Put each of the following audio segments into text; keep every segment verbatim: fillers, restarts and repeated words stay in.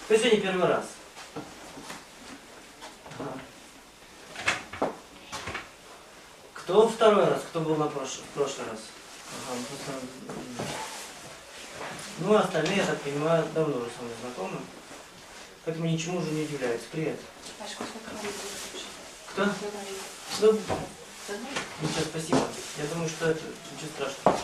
Кто сегодня первый раз? Ага. Кто второй раз? Кто был на прошлый, в прошлый раз? Ага, просто... Ну, остальные, я так понимаю, давно уже со мной знакомы. Поэтому ничему уже не удивляются. Привет. Кто? Ну, ничего, спасибо. Я думаю, что это ничего страшного.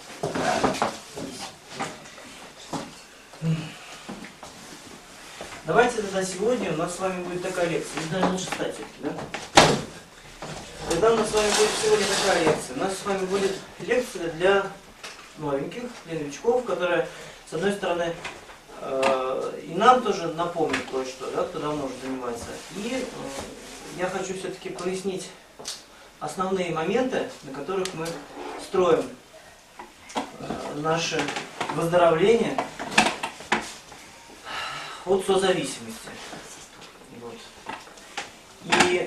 Давайте тогда сегодня у нас с вами будет такая лекция. Не знаю, лучше встать все-таки, да? Тогда у нас с вами будет сегодня такая лекция. У нас с вами будет лекция для новеньких, для новичков, которая, с одной стороны, э, и нам тоже напомнит кое-что, да, кто давно уже занимается. И э, я хочу все-таки прояснить основные моменты, на которых мы строим э, наше выздоровление от созависимости. Вот. И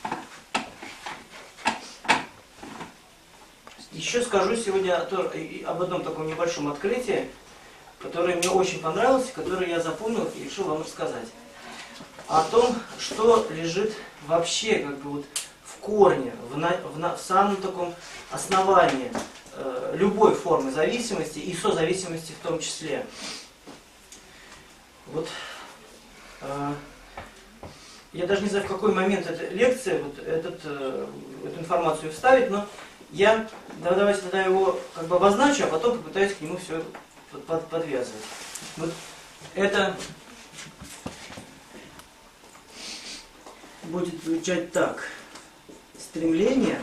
еще скажу сегодня об одном таком небольшом открытии, которое мне очень понравилось, которое я запомнил и решил вам рассказать. О том, что лежит вообще как бы вот в корне, в, на, в, на, в самом таком основании э, любой формы зависимости и созависимости в том числе. Вот э, я даже не знаю, в какой момент этой лекции вот этот, э, эту информацию вставить, но я да, давайте тогда его как бы обозначу, а потом попытаюсь к нему все под, под, подвязывать. Вот это будет звучать так: стремление,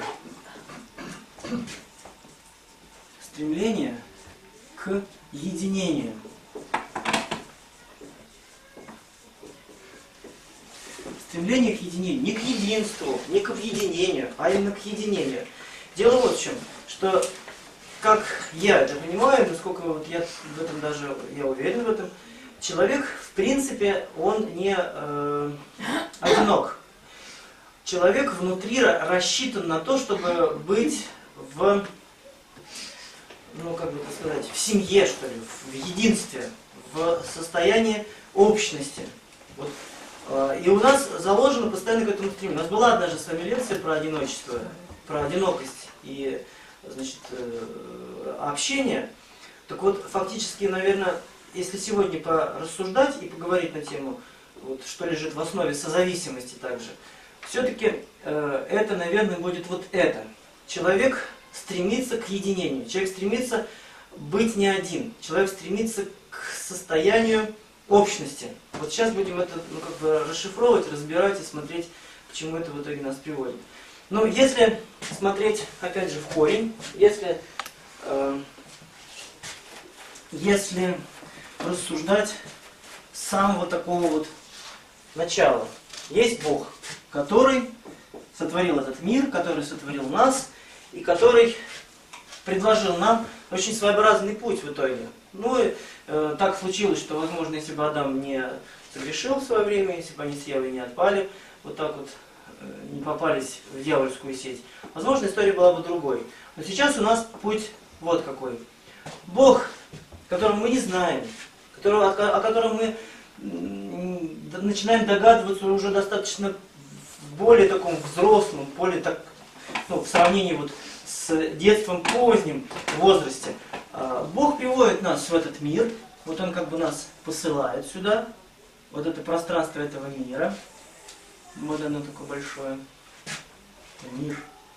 стремление к единению. Стремление к единению, не к единству, не к объединению, а именно к единению. Дело вот в чем, что, как я это понимаю, насколько вот я в этом даже, я уверен в этом, человек, в принципе, он не э, одинок. Человек внутри рассчитан на то, чтобы быть в, ну как бы это сказать, в семье, что ли, в единстве, в состоянии общности. Вот. И у нас заложено постоянно к этому стремлению. У нас была однажды с вами лекция про одиночество, про одинокость и, значит, общение. Так вот, фактически, наверное, если сегодня порассуждать и поговорить на тему, вот, что лежит в основе созависимости также, все-таки э, это, наверное, будет вот это. Человек стремится к единению, человек стремится быть не один, человек стремится к состоянию общности. Вот сейчас будем это ну, как бы расшифровывать, разбирать и смотреть, к чему это в итоге нас приводит. Но если смотреть, опять же, в корень, если, э, если рассуждать с самого такого вот начала. Есть Бог, который сотворил этот мир, который сотворил нас, и который предложил нам очень своеобразный путь в итоге. Ну и э, так случилось, что, возможно, если бы Адам не согрешил в свое время, если бы они с Евой не отпали, вот так вот э, не попались в дьявольскую сеть, возможно, история была бы другой. Но сейчас у нас путь вот какой. Бог, которого мы не знаем, которого, о, о котором мы начинаем догадываться уже достаточно в более таком взрослом, более так, ну, в сравнении вот с детством поздним возрасте. Бог приводит нас в этот мир, вот Он как бы нас посылает сюда, вот это пространство этого мира, вот оно такое большое, мир.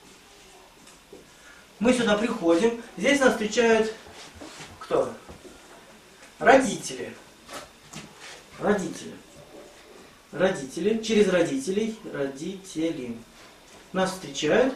Мы сюда приходим, здесь нас встречают кто? Родители. Родители. Родители, через родителей, родители. Нас встречают,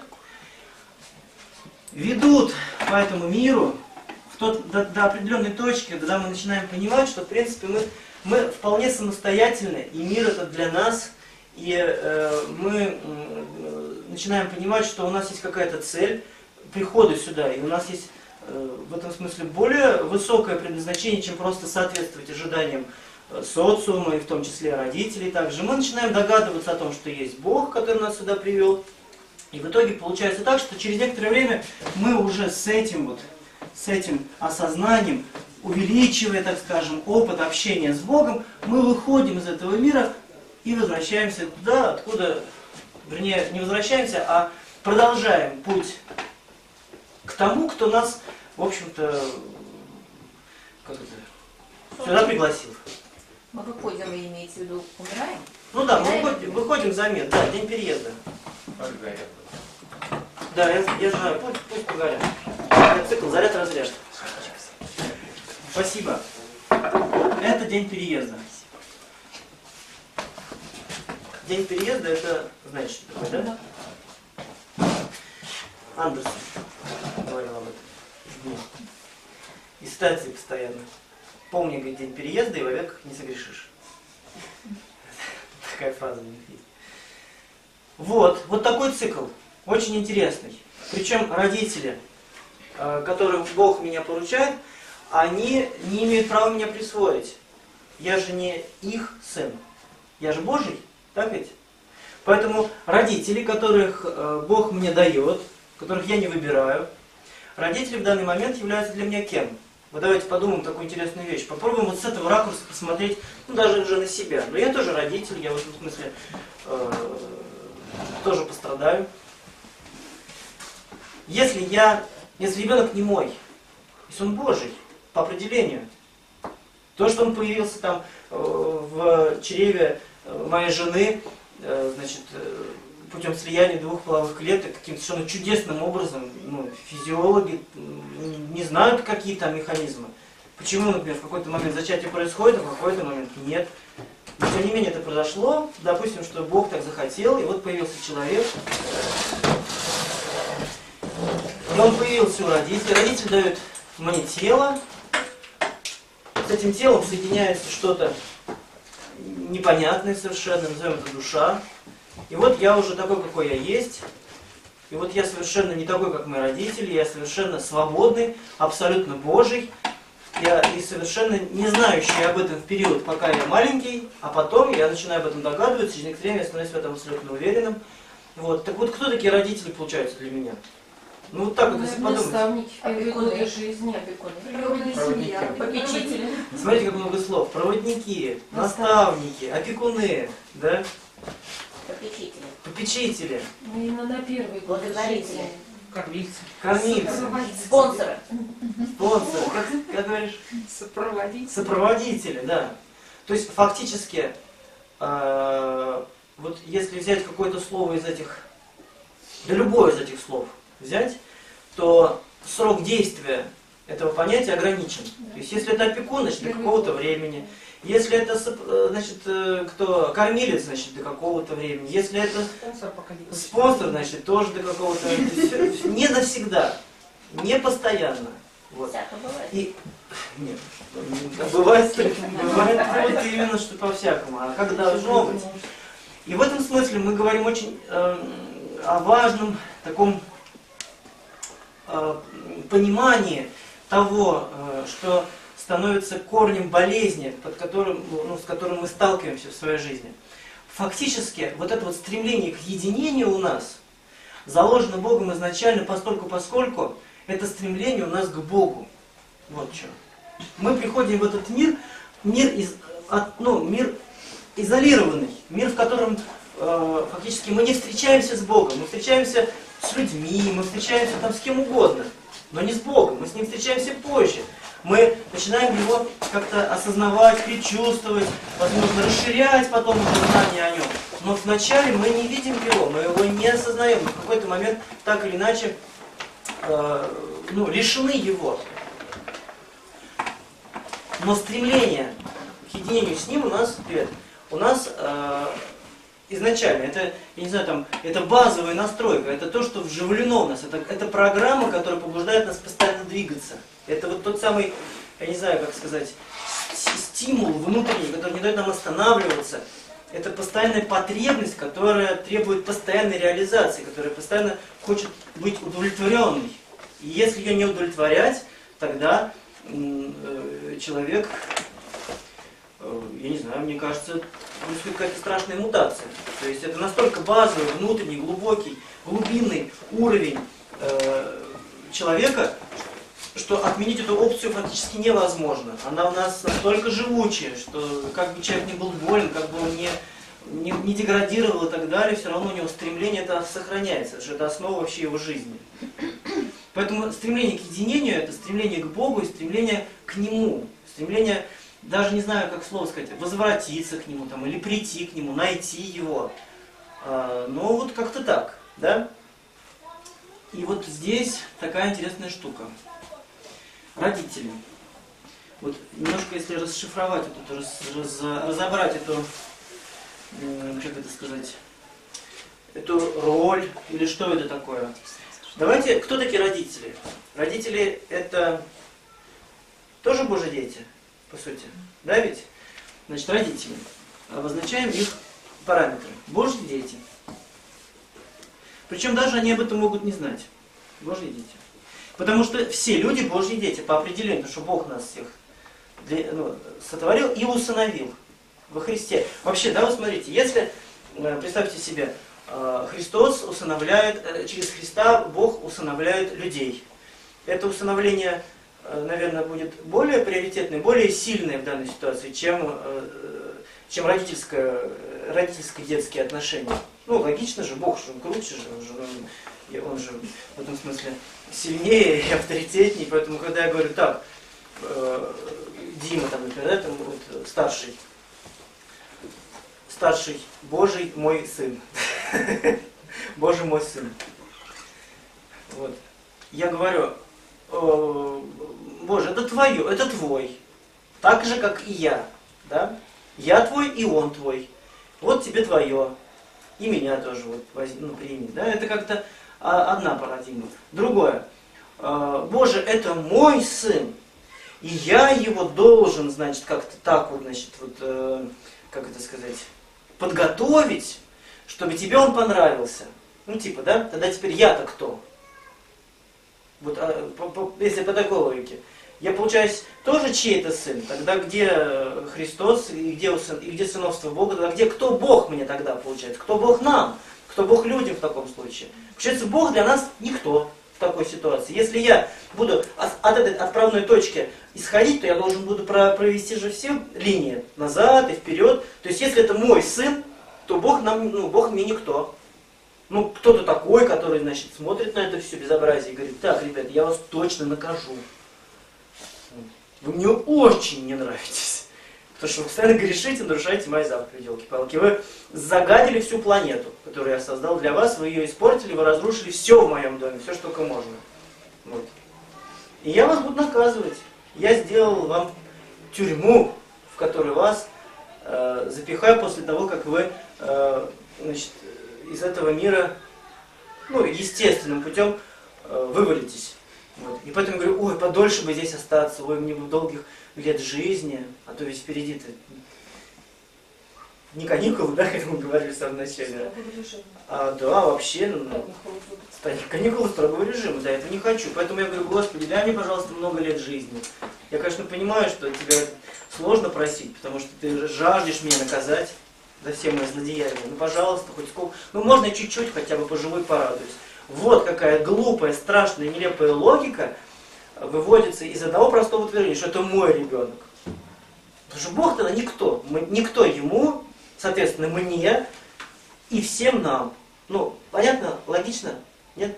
ведут по этому миру в тот, до, до определенной точки, когда мы начинаем понимать, что в принципе мы, мы вполне самостоятельны, и мир это для нас, и э, мы э, начинаем понимать, что у нас есть какая-то цель прихода сюда, и у нас есть э, в этом смысле более высокое предназначение, чем просто соответствовать ожиданиям социума, и в том числе родителей также. Мы начинаем догадываться о том, что есть Бог, который нас сюда привел. И в итоге получается так, что через некоторое время мы уже с этим вот, с этим осознанием увеличивая, так скажем, опыт общения с Богом, мы выходим из этого мира и возвращаемся туда, откуда, вернее, не возвращаемся, а продолжаем путь к тому, кто нас, в общем-то, как это, сюда пригласил. Мы выходим, вы имеете в виду, умираем? Ну да, мы выходим, выходим за мир, да, день переезда. Да, я, я знаю, пусть, пусть погорят. Цикл заряд-разряд. Спасибо. Это день переезда. День переезда, это, знаете, что такое, да? Андерсон говорил об этом. И статьи постоянно. Помни, говорит, день переезда, и вовек не согрешишь. Такая фраза у них есть. Вот, вот такой цикл. Очень интересный. Причем родители, которым Бог меня поручает, они не имеют права меня присвоить. Я же не их сын. Я же Божий, так ведь? Поэтому родители, которых Бог мне дает, которых я не выбираю, родители в данный момент являются для меня кем? Вот давайте подумаем такую интересную вещь. Попробуем вот с этого ракурса посмотреть, ну даже уже на себя. Но я тоже родитель, я в этом смысле э, тоже пострадаю. Если я, если ребенок не мой, если он Божий, по определению, то, что он появился там э, в чреве моей жены, э, значит, э, путем слияния двух половых клеток, каким-то совершенно чудесным образом, ну, физиологи не знают, какие там механизмы. Почему, например, в какой-то момент зачатие происходит, а в какой-то момент нет. Но, тем не менее, это произошло, допустим, что Бог так захотел, и вот появился человек. И он появился у родителей. Родитель дает мне тело. С этим телом соединяется что-то непонятное совершенно, назовем это душа. И вот я уже такой, какой я есть. И вот я совершенно не такой, как мои родители. Я совершенно свободный, абсолютно Божий. Я и совершенно не знающий об этом в период, пока я маленький. А потом я начинаю об этом догадываться. Через некоторое время я становлюсь в этом абсолютно уверенным. Вот. Так вот, кто такие родители получаются для меня? Ну вот так вот, если подумать. Наставники в первые годы жизни. Опекуны. Попечители. Смотрите, как много слов. Проводники, наставники, опекуны, да? Попечители. Попечители. Ну, именно на первый год Благодарители. жизни. Кормильцы. Кормильцы. Спонсоры. Спонсоры. Как, как говоришь? Сопроводители. Сопроводители, да. То есть фактически, э, вот если взять какое-то слово из этих, да любое из этих слов взять, то срок действия этого понятия ограничен. То есть если это опекун, значит до какого-то времени. Если это, значит, кто кормилец, значит, до какого-то времени. Если это Спонсор, пока не спонсор, значит, тоже до какого-то времени. Не навсегда, не постоянно. Вот. Всяко бывает. И нет, бывает, бывает вот именно что по-всякому. А как должно быть? И в этом смысле мы говорим очень э, о важном таком э, понимании того, э, что становится корнем болезни, под которым, ну, с которым мы сталкиваемся в своей жизни. Фактически, вот это вот стремление к единению у нас заложено Богом изначально, постольку поскольку это стремление у нас к Богу. Вот что. Мы приходим в этот мир, мир, из, от, ну, мир изолированный, мир, в котором э, фактически мы не встречаемся с Богом, мы встречаемся с людьми, мы встречаемся там с кем угодно, но не с Богом, мы с ним встречаемся позже. Мы начинаем его как-то осознавать, предчувствовать, возможно, расширять потом уже знания о нем. Но вначале мы не видим его, мы его не осознаем. В какой-то момент так или иначе э, ну, лишены его. Но стремление к единению с ним у нас, привет, у нас э, изначально, это, я не знаю, там, это базовая настройка, это то, что вживлено в нас, это, это программа, которая побуждает нас постоянно двигаться. Это вот тот самый, я не знаю, как сказать, стимул внутренний, который не дает нам останавливаться. Это постоянная потребность, которая требует постоянной реализации, которая постоянно хочет быть удовлетворенной. И если ее не удовлетворять, тогда э, человек, э, я не знаю, мне кажется, происходит какая-то страшная мутация. То есть это настолько базовый, внутренний, глубокий, глубинный уровень э, человека, что отменить эту опцию фактически невозможно. Она у нас настолько живучая, что как бы человек не был болен, как бы он не, не, не деградировал и так далее, все равно у него стремление это сохраняется, потому что это основа вообще его жизни. Поэтому стремление к единению – это стремление к Богу и стремление к Нему. Стремление, даже не знаю, как слово сказать, возвратиться к Нему там, или прийти к Нему, найти Его. А, но вот как-то так, да? И вот здесь такая интересная штука. Родители. Вот немножко, если расшифровать эту, раз, раз, разобрать эту, как это сказать, эту роль, или что это такое. Давайте, кто такие родители? Родители это тоже Божьи дети, по сути. Да ведь? Значит, родители. Обозначаем их параметры. Божьи дети. Причем даже они об этом могут не знать. Божьи дети. Потому что все люди Божьи дети по определению, потому что Бог нас всех для, ну, сотворил и усыновил во Христе. Вообще, да, вы смотрите, если, представьте себе, Христос усыновляет, через Христа Бог усыновляет людей. Это усыновление, наверное, будет более приоритетное, более сильное в данной ситуации, чем, чем родительское, родительско-детские отношения. Ну, логично же, Бог же, он круче же, он же, он, он же в этом смысле сильнее и авторитетнее. Поэтому, когда я говорю, так, э, Дима, там, например, да, там, вот, старший, старший, Божий мой сын. Божий мой сын. Вот. Я говорю, Боже, это твое, это твой. Так же, как и я. Да? Я твой, и он твой. Вот тебе твое. И меня тоже вот возьми, ну, прими. Да? Это как-то одна парадигма. Другое. Боже, это мой сын. И я его должен, значит, как-то так вот, значит, вот, как это сказать, подготовить, чтобы тебе он понравился. Ну, типа, да? Тогда теперь я-то кто? Вот, а, по, по, если по такой логике. Я, получаюсь, тоже чей-то сын. Тогда где Христос, и где, и где сыновство Бога, тогда где кто Бог мне тогда, получается? Кто Бог нам? Кто Бог людям в таком случае? Получается, Бог для нас никто в такой ситуации. Если я буду от, от этой отправной точки исходить, то я должен буду провести же все линии назад и вперед. То есть, если это мой сын, то Бог, нам, ну, Бог мне никто. Ну, кто-то такой, который, значит, смотрит на это все безобразие и говорит, так, ребят, я вас точно накажу. Вы мне очень не нравитесь. Потому что вы постоянно грешите, нарушаете мои заповеди, елки-палки. Вы загадили всю планету, которую я создал для вас, вы ее испортили, вы разрушили все в моем доме, все, что только можно. Вот. И я вас буду наказывать. Я сделал вам тюрьму, в которую вас э, запихаю после того, как вы э, значит, из этого мира, ну, естественным путем э, вывалитесь. Вот. И поэтому я говорю, ой, подольше бы здесь остаться, ой, мне бы долгих лет жизни, а то ведь впереди-то не каникулы, да, как мы говорили в самом начале. А, да, вообще, ну, каникулы строгого режима, да, этого не хочу. Поэтому я говорю, Господи, дай мне, пожалуйста, много лет жизни. Я, конечно, понимаю, что тебя сложно просить, потому что ты жаждешь меня наказать за все мои злодеяния. Ну, пожалуйста, хоть сколько, ну, можно чуть-чуть хотя бы поживу и порадуюсь. Вот какая глупая, страшная, нелепая логика выводится из одного простого утверждения, что это мой ребенок. Потому что Бог тогда никто. Мы, никто ему, соответственно, мне и всем нам. Ну, понятно? Логично? Нет?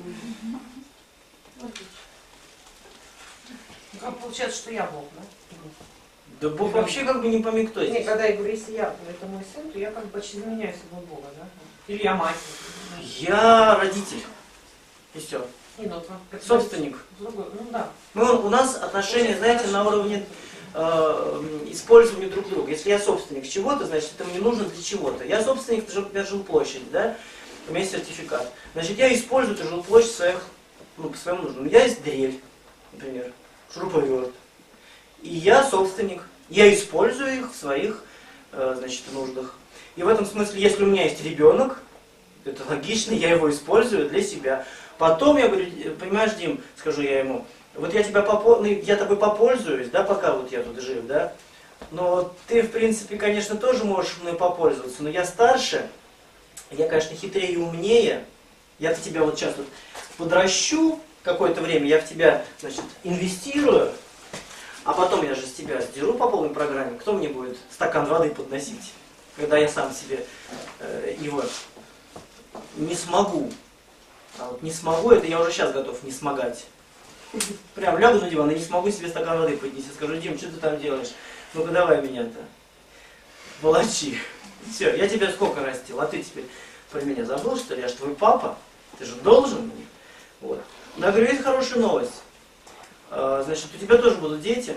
А получается, что я Бог, да? Да Бог вообще как бы не пойми, кто здесь. Нет, когда я говорю, если я, это мой сын, то я как бы почти заменяю собой Бога, да? Или я мать. Я родитель. И все. И, ну, Собственник. Другой, ну да. Ну, у нас отношения, знаете, на уровне э, использования друг друга. Если я собственник чего-то, значит, это мне нужно для чего-то. Я собственник для жилплощади, да? У меня есть сертификат. Значит, я использую эту жилплощадь своих, ну, по своему нужному. У меня есть дрель, например, шуруповерт. И я собственник. Я использую их в своих, э, значит, нуждах. И в этом смысле, если у меня есть ребенок, это логично, я его использую для себя. Потом я говорю, понимаешь, Дим, скажу я ему, вот я, тебя попо... я тобой попользуюсь, да, пока вот я тут жив, да, но ты, в принципе, конечно, тоже можешь мной попользоваться, но я старше, я, конечно, хитрее и умнее, я-то тебя вот сейчас вот подращу, какое-то время я в тебя, значит, инвестирую, а потом я же с тебя сдеру по полной программе, кто мне будет стакан воды подносить, когда я сам себе э, его не смогу. А вот не смогу, это я уже сейчас готов не смогать. Прям лягу на диван и не смогу себе стакан воды поднести. Скажу: Дим, что ты там делаешь? Ну-ка давай меня-то. Волочи. Все, я тебя сколько растил, а ты теперь про меня забыл, что ли? Я же твой папа. Ты же должен мне. Вот. Но я говорю, есть хорошая новость. А, значит, у тебя тоже будут дети.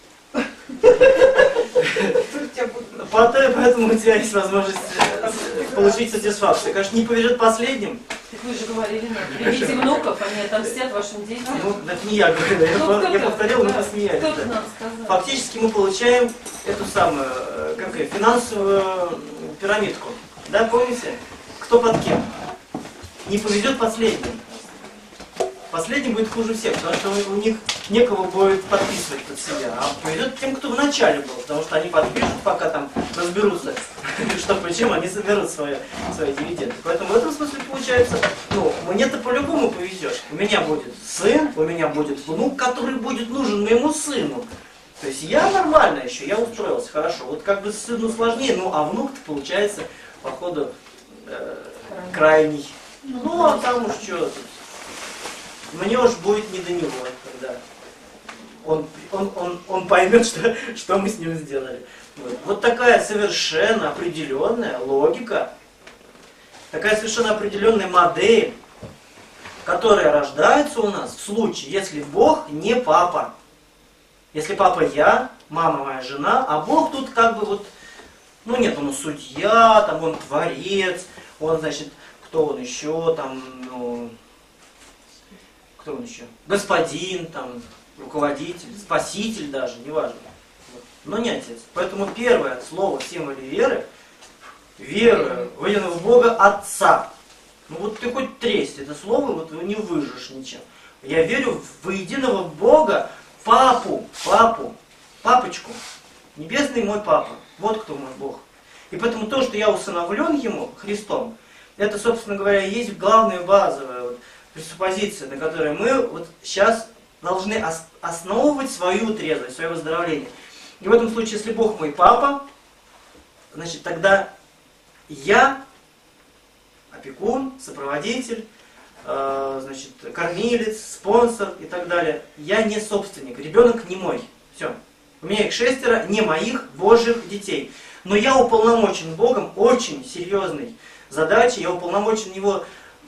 Поэтому у тебя есть возможность получить сатисфакцию. Конечно, не повезет последним. Так вы же говорили, нам, приведите внуков, они отомстят вашим детям. Ну, это не я говорю, я, я повторил, мы посмеялись. Кто-то нам сказал. Фактически мы получаем эту самую, как и финансовую пирамидку. Да, помните? Кто под кем? Не повезет последним. Последний будет хуже всех, потому что у них некого будет подписывать под себя. А повезет тем, кто в начале был, потому что они подпишут, пока там разберутся, что почему они соберут свои, свои дивиденды. Поэтому в этом смысле получается, ну, мне-то по-любому повезет. У меня будет сын, у меня будет внук, который будет нужен моему сыну. То есть я нормально еще, я устроился хорошо. Вот как бы сыну сложнее, ну а внук-то получается, походу, э, крайний. Ну а там уж что тут. Мне уж будет не до него, когда он, он, он, он поймет, что, что мы с ним сделали. Вот. Вот такая совершенно определенная логика, такая совершенно определенная модель, которая рождается у нас в случае, если Бог не папа. Если папа я, мама моя жена, а Бог тут как бы вот, ну нет, он судья, там он творец, он, значит, кто он еще, там, ну... Кто он еще? Господин, там, руководитель, спаситель даже, неважно. Но не отец. Поэтому первое слово в символе веры, верую в единого Бога Отца. Ну вот ты хоть тресь это слово, вот не выжжешь ничем. Я верю в единого Бога, папу, папу, папочку. Небесный мой папа. Вот кто мой Бог. И поэтому то, что я усыновлен Ему, Христом, это, собственно говоря, и есть главная базовая вот, пресуппозиция, на которой мы вот сейчас должны ос основывать свою трезвость, свое выздоровление. И в этом случае, если Бог мой папа, значит, тогда я опекун, сопроводитель, э, значит, кормилец, спонсор и так далее. Я не собственник, ребенок не мой. Все. У меня их шестеро, не моих, Божьих детей. Но я уполномочен Богом очень серьезной задачей, я уполномочен Его...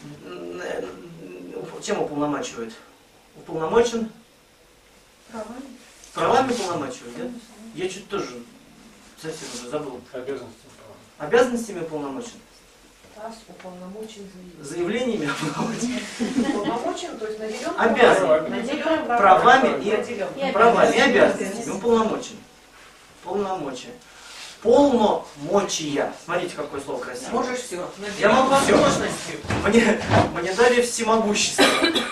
Чем уполномачивают? Уполномочен? Правами. Правами уполномачивают, да? Я чуть тоже совсем уже забыл. Обязанностями. Обязанностями уполномочен? ТАСС уполномочен Заявлениями уполномочен? Уполномочен, то есть наделен Обязан. наделен Правами и наделен. правами и обязанностями уполномочен. Полномочия. Полномочия. Смотрите, какое слово красивое. Можешь все. Я могу все. Мне, мне дали всемогущество.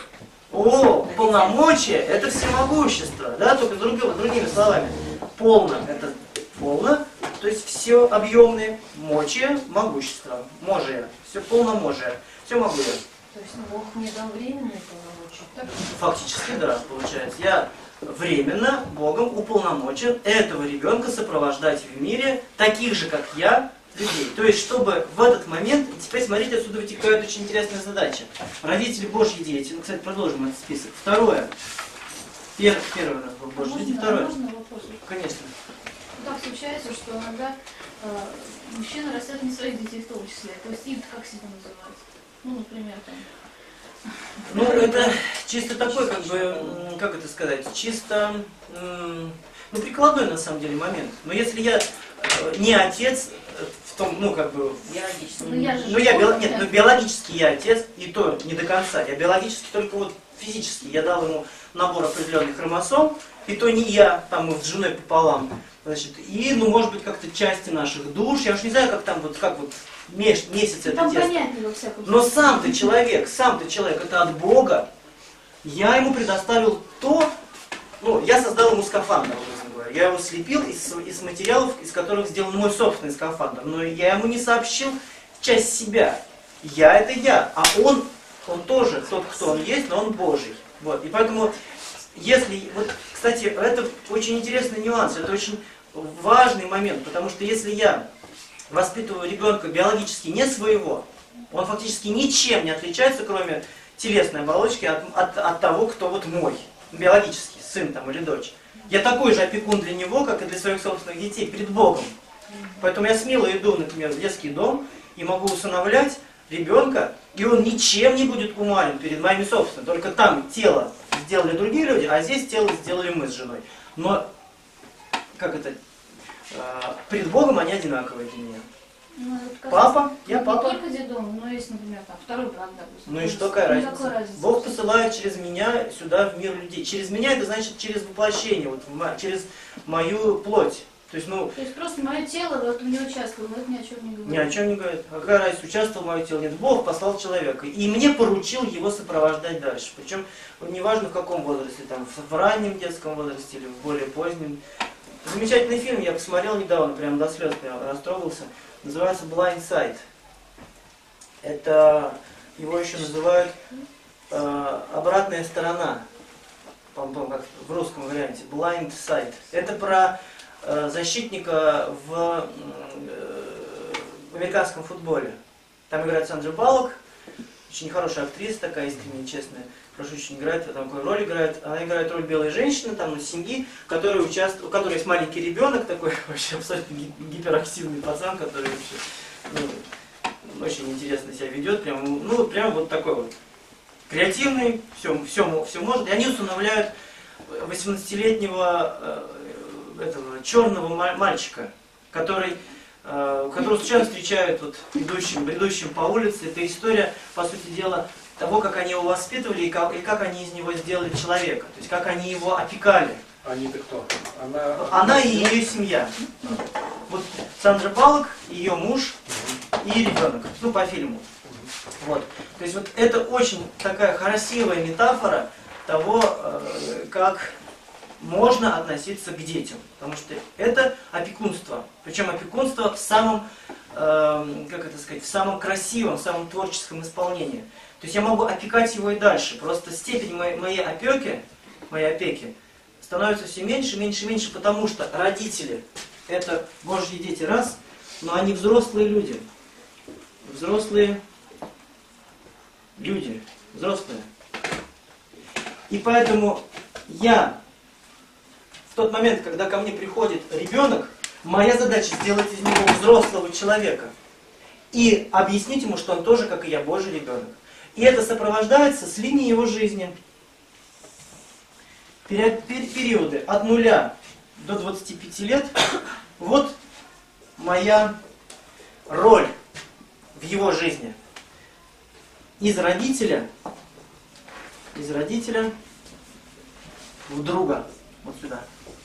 О, полномочия — это всемогущество, да, только другими, другими словами. Полно — это полно, то есть все объемные, мочие, могущество, можие, все полноможие, все могу я. То есть Бог мне дал временные полномочия. Так? Фактически, да, получается. Я временно Богом уполномочен этого ребенка сопровождать в мире таких же, как я, людей. То есть, чтобы в этот момент, и теперь смотрите, отсюда вытекает очень интересная задача. Родители Божьи дети, ну, кстати, продолжим этот список. Второе. Пер, первое у нас было Божьи дети, второе. Можно вопрос? Конечно. Так случается, что иногда э, мужчины растят не своих детей в том числе. То есть им как себя называют? Ну, например, там. Ну, это чисто такой, как бы, м, как это сказать, чисто, м, ну, прикладной на самом деле момент. Но если я э, не отец, э, в том, ну, как бы, Биологически. Ну, я же ну, я, био- школа, нет, да. ну, биологически я отец, и то не до конца. Я биологически только вот физически. Я дал ему набор определенных хромосом, и то не я, там мы с женой пополам. Значит, и, ну, может быть, как-то части наших душ, я уж не знаю, как там, вот, как вот, месяц, месяц это Там тесто. понятнее во всяком Но случае. сам ты человек, сам ты человек, это от Бога. Я ему предоставил то, ну, я создал ему скафандр, образно говоря. Я его слепил из, из материалов, из которых сделан мой собственный скафандр. Но я ему не сообщил часть себя. Я — это я, а он, он тоже тот, кто он есть, но он Божий. Вот. И поэтому, если... Вот, кстати, это очень интересный нюанс, это очень важный момент, потому что если я воспитываю ребенка биологически не своего, он фактически ничем не отличается, кроме телесной оболочки, от, от, от того, кто вот мой, биологический сын там, или дочь. Я такой же опекун для него, как и для своих собственных детей, перед Богом. Поэтому я смело иду, например, в детский дом и могу усыновлять ребенка, и он ничем не будет умален перед моими собственными. Только там тело сделали другие люди, а здесь тело сделали мы с женой. Но, как это, пред Богом они одинаковые для меня. Ну, это Папа, я не папа. только детдом, но есть, например, там, второй брак, допустим. Ну и То что, есть, какая никакой разница? разницы. Бог посылает через меня сюда в мир людей. Через меня это значит через воплощение, вот, через мою плоть. То есть, ну, То есть просто мое тело вот в нее участвовало, но это ни о чем не говорит. ни о чем не говорит. А какая разница, участвовал мое тело? Нет, Бог послал человека. И мне поручил его сопровождать дальше. Причем, неважно в каком возрасте, там, в раннем детском возрасте или в более позднем. Замечательный фильм, я посмотрел недавно, прям до слез прям растрогался. Называется Blind Side. Это, его еще называют э, обратная сторона. По-моему, как в русском варианте. Blind Side. Это про э, защитника в, э, в американском футболе. Там играет Сандра Баллок. Очень хорошая актриса, такая искренняя, честная. Хорошо очень играет, там такую роль играет. Она играет роль белой женщины, там, из семьи, которая участвует, у которой есть маленький ребенок, такой вообще абсолютно гиперактивный пацан, который вообще, ну, очень интересно себя ведет, прям, ну, прям вот такой вот креативный, все, все, все может. И они усыновляют восемнадцатилетнего э, этого черного мальчика, который которого случайно встречают вот, идущим, бредущим по улице. Это история, по сути дела, того, как они его воспитывали и как, и как они из него сделали человека. То есть, как они его опекали. Они-то кто? Она, Она и ее семья. Вот Сандра Баллок, ее муж и ребенок. Ну, по фильму. Вот. То есть, вот это очень такая красивая метафора того, как можно относиться к детям. Потому что это опекунство. Причем опекунство в самом, э, как это сказать, в самом красивом, в самом творческом исполнении. То есть я могу опекать его и дальше. Просто степень моей, моей опеки, моей опеки становится все меньше, меньше, меньше, потому что родители — это Божьи дети, раз, но они взрослые люди. Взрослые люди. Взрослые. И поэтому я в тот момент, когда ко мне приходит ребенок, моя задача сделать из него взрослого человека и объяснить ему, что он тоже, как и я, Божий ребенок. И это сопровождается с линии его жизни. Периоды от нуля до двадцати пяти лет. Вот моя роль в его жизни. Из родителя, из родителя в друга. Вот сюда.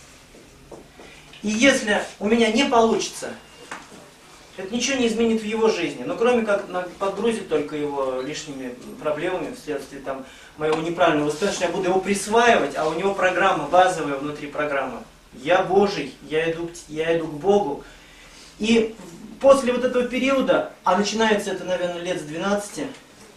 И если у меня не получится, это ничего не изменит в его жизни, но кроме как подгрузит только его лишними проблемами вследствие там, моего неправильного воспитания, я буду его присваивать, а у него программа базовая внутри программы. Я Божий, я иду, я иду к Богу. И после вот этого периода, а начинается это, наверное, лет с двенадцати,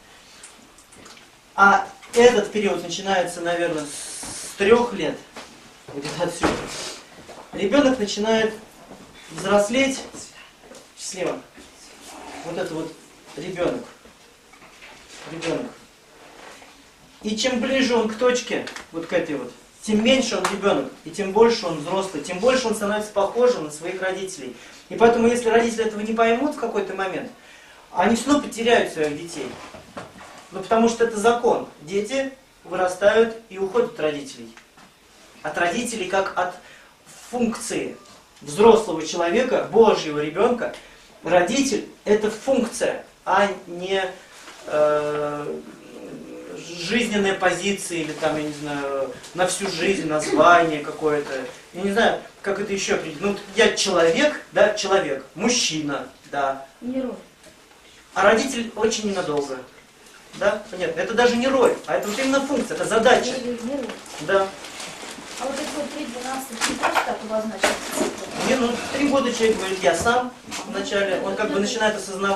а этот период начинается, наверное, с трех лет, где-то отсюда, ребенок начинает взрослеть. Счастливо. Вот это вот ребенок. Ребенок. И чем ближе он к точке, вот к этой вот, тем меньше он ребенок, и тем больше он взрослый, тем больше он становится похожим на своих родителей. И поэтому, если родители этого не поймут в какой-то момент, они снова потеряют своих детей. Ну, потому что это закон. Дети вырастают и уходят от родителей. От родителей как от функции взрослого человека, Божьего ребенка. Родитель — это функция, а не э, жизненная позиция или там, я не знаю, на всю жизнь название какое-то. Я не знаю, как это еще определить. Ну, я человек, да, человек, мужчина, да. Не роль. А родитель очень ненадолго. Да, понятно. Это даже не роль, а это вот именно функция, это задача. Не роль. Да. А вот это вот три-двенадцать не просто так обозначить? Не, ну, три года человек говорит, я сам вначале, он как бы начинает осознавать,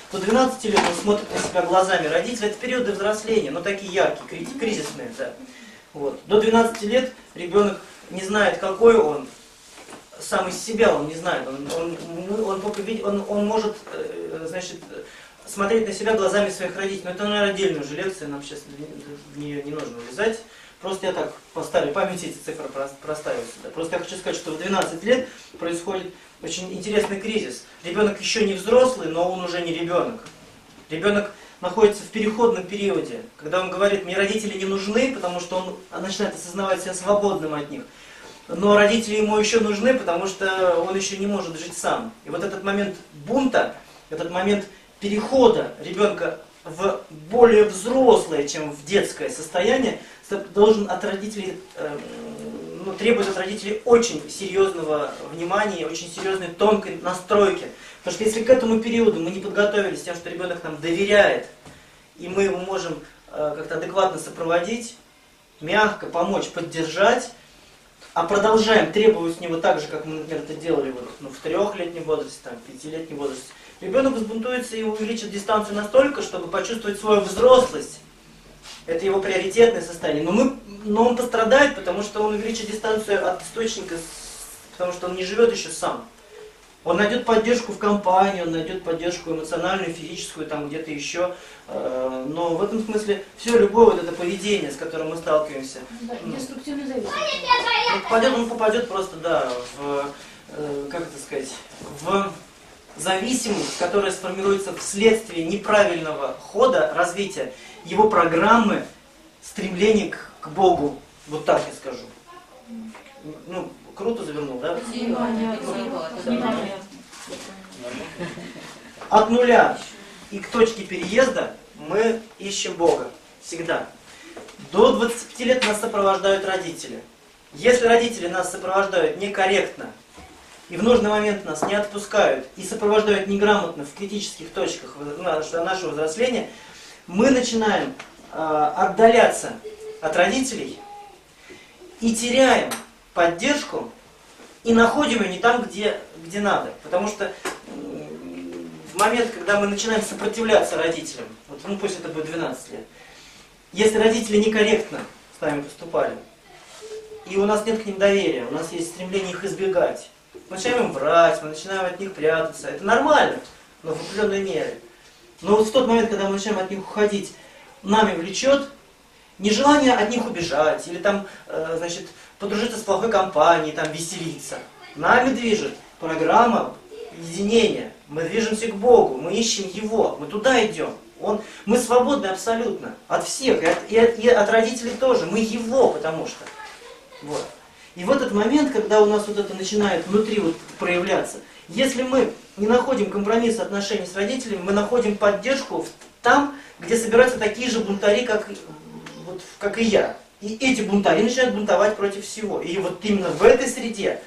До двенадцати лет он смотрит на себя глазами родителей. Это периоды взросления, но такие яркие, кризисные. Да. Вот. До двенадцати лет ребенок не знает, какой он, сам из себя он не знает. Он, он, он, он, он, он может, значит, смотреть на себя глазами своих родителей. Но это, наверное, отдельная уже лекция, нам сейчас в нее не нужно влезать. Просто я так по старой памяти эти цифры проставил сюда. Просто я хочу сказать, что в двенадцать лет происходит очень интересный кризис. Ребенок еще не взрослый, но он уже не ребенок. Ребенок находится в переходном периоде, когда он говорит, мне родители не нужны, потому что он начинает осознавать себя свободным от них. Но родители ему еще нужны, потому что он еще не может жить сам. И вот этот момент бунта, этот момент перехода ребенка в более взрослое, чем в детское состояние, должен от родителей, э, ну, требует от родителей очень серьезного внимания, очень серьезной тонкой настройки. Потому что если к этому периоду мы не подготовились с тем, что ребенок нам доверяет, и мы его можем э, как-то адекватно сопроводить, мягко помочь, поддержать, а продолжаем требовать с него так же, как мы, например, это делали вот, ну, в трехлетнем возрасте, там, в пятилетнем возрасте, ребенок взбунтуется и увеличит дистанцию настолько, чтобы почувствовать свою взрослость. Это его приоритетное состояние. Но, мы, но он пострадает, потому что он увеличит дистанцию от источника, потому что он не живет еще сам. Он найдет поддержку в компании, он найдет поддержку эмоциональную, физическую, там где-то еще. Но в этом смысле все любое вот это поведение, с которым мы сталкиваемся. Да, деструктивный зависимость. Он попадет, он попадет просто, да, в, как это сказать, в зависимость, которая сформируется вследствие неправильного хода развития его программы стремления к, к Богу. Вот так я скажу. Ну, круто завернул, да? Внимание, внимание. От нуля и к точке переезда мы ищем Бога. Всегда. До двадцати пяти лет нас сопровождают родители. Если родители нас сопровождают некорректно, и в нужный момент нас не отпускают, и сопровождают неграмотно в критических точках нашего взросления, мы начинаем э, отдаляться от родителей и теряем поддержку, и находим ее не там, где, где надо. Потому что в момент, когда мы начинаем сопротивляться родителям, вот, ну пусть это будет двенадцать лет, если родители некорректно с нами поступали, и у нас нет к ним доверия, у нас есть стремление их избегать, мы начинаем им врать, мы начинаем от них прятаться, это нормально, но в определенной мере. Но вот в тот момент, когда мы начинаем от них уходить, нами влечет нежелание от них убежать, или там, э, значит, подружиться с плохой компанией, там, веселиться. Нами движет программа единения. Мы движемся к Богу, мы ищем Его, мы туда идем. Он, мы свободны абсолютно от всех, и от, и, от, и от родителей тоже. Мы Его, потому что. Вот. И в этот момент, когда у нас вот это начинает внутри вот проявляться, если мы не находим компромисса отношений с родителями, мы находим поддержку там, где собираются такие же бунтари, как, вот, как и я. И эти бунтари начинают бунтовать против всего. И вот именно в этой среде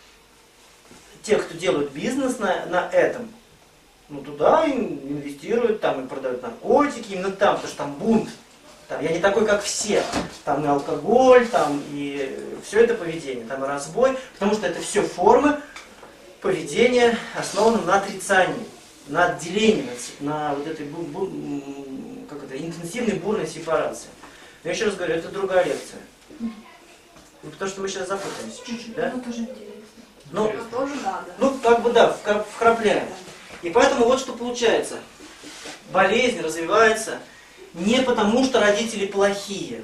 те, кто делают бизнес на, на этом, ну туда инвестируют, там и продают наркотики, именно там, потому что там бунт. Там, я не такой, как все. Там и алкоголь, там и все это поведение, там и разбой, потому что это все формы поведения, основанном на отрицании, на отделении, на, на вот этой бу, бу, как это, интенсивной бурной сепарации. Но я еще раз говорю, это другая лекция. Ну, потому что мы сейчас запутаемся чуть-чуть, да? Ну, тоже интересно. Ну, тоже надо. ну, как бы да, вкрапляем. И поэтому вот что получается. Болезнь развивается не потому, что родители плохие,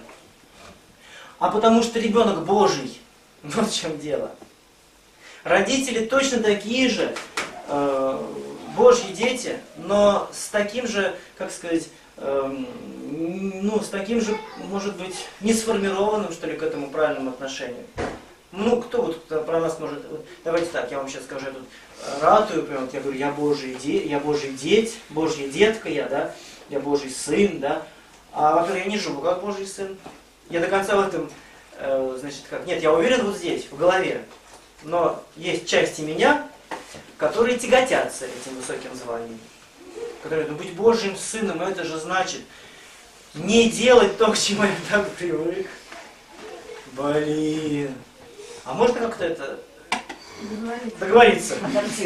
а потому что ребенок Божий. Вот в чем дело. Родители точно такие же э, Божьи дети, но с таким же, как сказать, э, ну, с таким же, может быть, не сформированным, что ли, к этому правильному отношению. Ну, кто вот про нас может... Вот, давайте так, я вам сейчас скажу, я тут ратую, прям, я говорю, я Божий, де, я Божий деть, Божья детка я, да, я Божий сын, да. А, во-первых, я не живу как Божий сын. Я до конца в этом, э, значит, как... Нет, я уверен вот здесь, в голове. Но есть части меня, которые тяготятся этим высоким званием. Которые, ну, быть Божьим сыном, это же значит не делать то, к чему я так привык. Блин. А можно как-то это Договориться. договориться.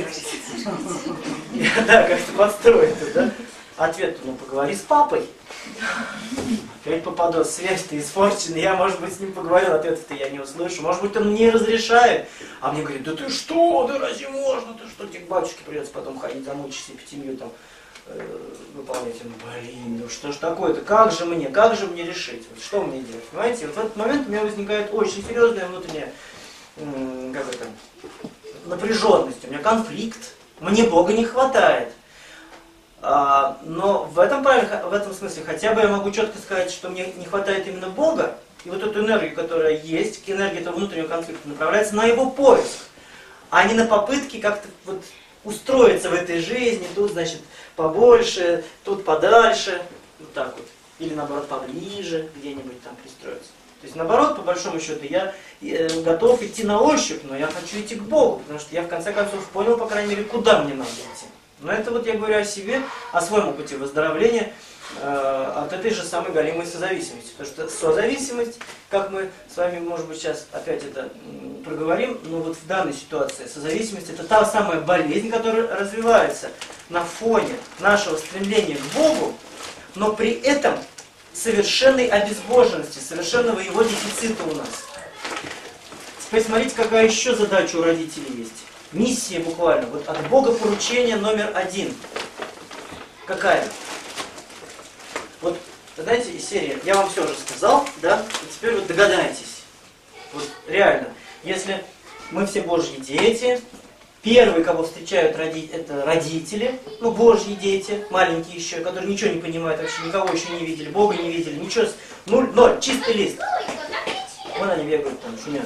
Да, как-то подстроить, да? Ответ, ну поговори с папой. Опять попаду, связь-то испорчена, я, может быть, с ним поговорил, ответа-то я не услышу. Может быть, он не разрешает, а мне говорит, да ты что, да разве можно, ты что, тебе к батюшке придется потом ходить, замучишься эпитемию там э, выполнять. Ну, блин, ну что ж такое-то, как же мне, как же мне решить, вот, что мне делать, понимаете? Вот в этот момент у меня возникает очень серьезная внутренняя, м- как это, напряженность, у меня конфликт, мне Бога не хватает. А, но в этом, в этом смысле хотя бы я могу четко сказать, что мне не хватает именно Бога, и вот эту энергию, которая есть, энергия этого внутреннего конфликта направляется на его поиск, а не на попытки как-то вот устроиться в этой жизни, тут, значит, побольше, тут подальше, вот так вот, или наоборот поближе, где-нибудь там пристроиться. То есть наоборот, по большому счету, я э, готов идти на ощупь, но я хочу идти к Богу, потому что я в конце концов понял, по крайней мере, куда мне надо идти. Но это вот я говорю о себе, о своем пути выздоровления э, от этой же самой голимой созависимости. Потому что созависимость, как мы с вами, может быть, сейчас опять это м, проговорим, но вот в данной ситуации созависимость это та самая болезнь, которая развивается на фоне нашего стремления к Богу, но при этом совершенной обезбоженности, совершенного его дефицита у нас. Теперь смотрите, какая еще задача у родителей есть. Миссия буквально, вот от Бога поручение номер один. Какая? Вот, знаете, из серии, я вам все уже сказал, да, и теперь вот догадайтесь. Вот реально, если мы все Божьи дети, первые, кого встречают роди, это родители, ну, Божьи дети, маленькие еще, которые ничего не понимают, вообще никого еще не видели, Бога не видели, ничего, нуль, ноль, чистый лист. Вон они бегают там, шумят.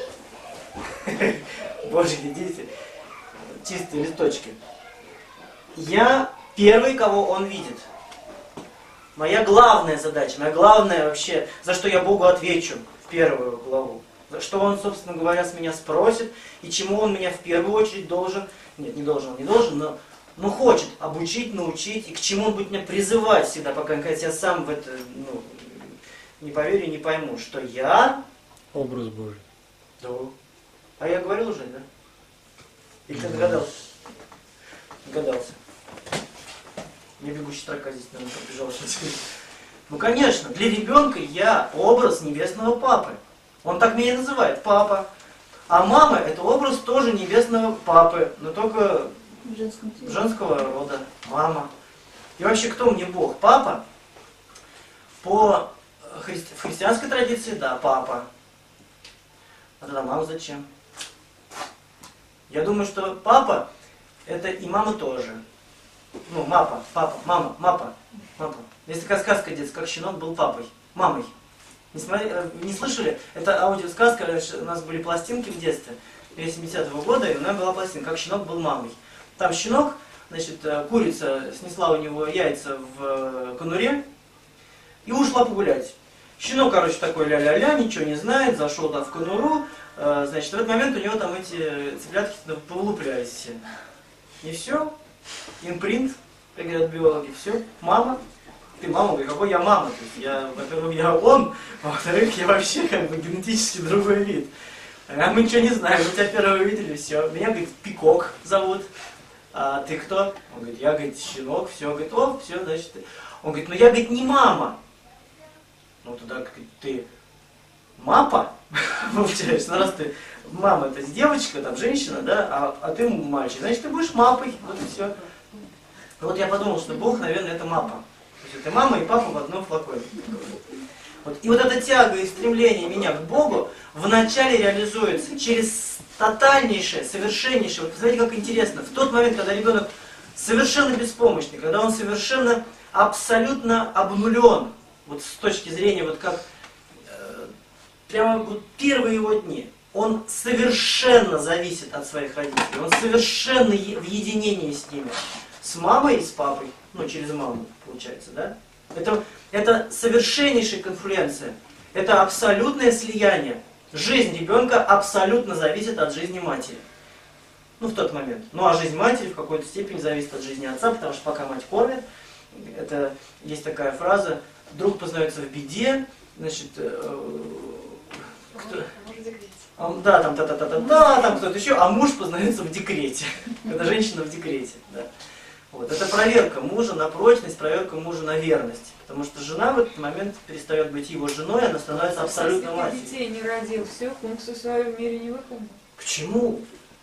Божьи дети, чистые листочки. Я первый, кого он видит. Моя главная задача, моя главная вообще, за что я Богу отвечу в первую главу. За что он, собственно говоря, с меня спросит, и чему он меня в первую очередь должен, нет, не должен, не должен, но, но хочет обучить, научить, и к чему он будет меня призывать всегда, пока я сам в это, ну, не поверю, не пойму, что я... Образ Божий. Да. А я говорил уже, да? Или ты догадался? Догадался. Мне бегущая строка здесь, наверное, побежала сейчас. Ну, конечно, для ребенка я образ небесного папы. Он так меня и называет, папа. А мама это образ тоже небесного папы, но только женского рода, мама. И вообще, кто мне Бог? Папа? По хри... в христианской традиции, да, папа. А тогда мама зачем? Я думаю, что папа, это и мама тоже. Ну, мапа, папа, мама, мапа, мапа. Есть такая сказка детская, как щенок был папой, мамой. Не, смотри, не слышали? Это аудиосказка, у нас были пластинки в детстве, семидесятого года, и у нас была пластинка, как щенок был мамой. Там щенок, значит, курица снесла у него яйца в конуре и ушла погулять. Щенок, короче, такой ля-ля-ля, ничего не знает, зашел там в конуру, значит, в этот момент у него там эти цыплятки повылуплялись все. И все, импринт, как говорят биологи, все, мама. Ты мама, говорю, какой я мама? То есть я, во-первых, я он, а во-вторых, я вообще как бы генетически другой вид. А мы ничего не знаем, мы тебя первого видели, все. Меня, говорит, Пикок зовут. А ты кто? Он говорит, я, говорит, щенок, все. Он говорит, о, все, значит, ты. Он говорит, ну я, говорит, не мама. Ну тогда, говорит, ты мапа, получается, ну раз ты мама, это девочка, там, женщина, да, а, а ты мальчик, значит, ты будешь мапой, вот и все. Вот я подумал, что Бог, наверное, это мапа. То есть это мама и папа в одном флаконе. Вот. И вот эта тяга и стремление меня к Богу вначале реализуется через тотальнейшее, совершеннейшее. Вот смотрите, как интересно. В тот момент, когда ребенок совершенно беспомощный, когда он совершенно, абсолютно обнулен, вот с точки зрения, вот как э, прямо вот первые его дни, он совершенно зависит от своих родителей, он совершенно в единении с ними, с мамой и с папой, ну через маму получается, да? Это, это совершеннейшая конфлюенция, это абсолютное слияние. Жизнь ребенка абсолютно зависит от жизни матери. Ну, в тот момент. Ну, а жизнь матери в какой-то степени зависит от жизни отца, потому что пока мать кормит, это есть такая фраза, друг познается в беде, значит, э, кто... А, да, там та-та-та-та-та, там кто-то еще, а муж познается в декрете. Это женщина в декрете, да. Вот. Это проверка мужа на прочность, проверка мужа на верность. Потому что жена в этот момент перестает быть его женой, она становится абсолютно Если ты матерью. детей не родил, все, функцию свою в мире не выполнил. Почему?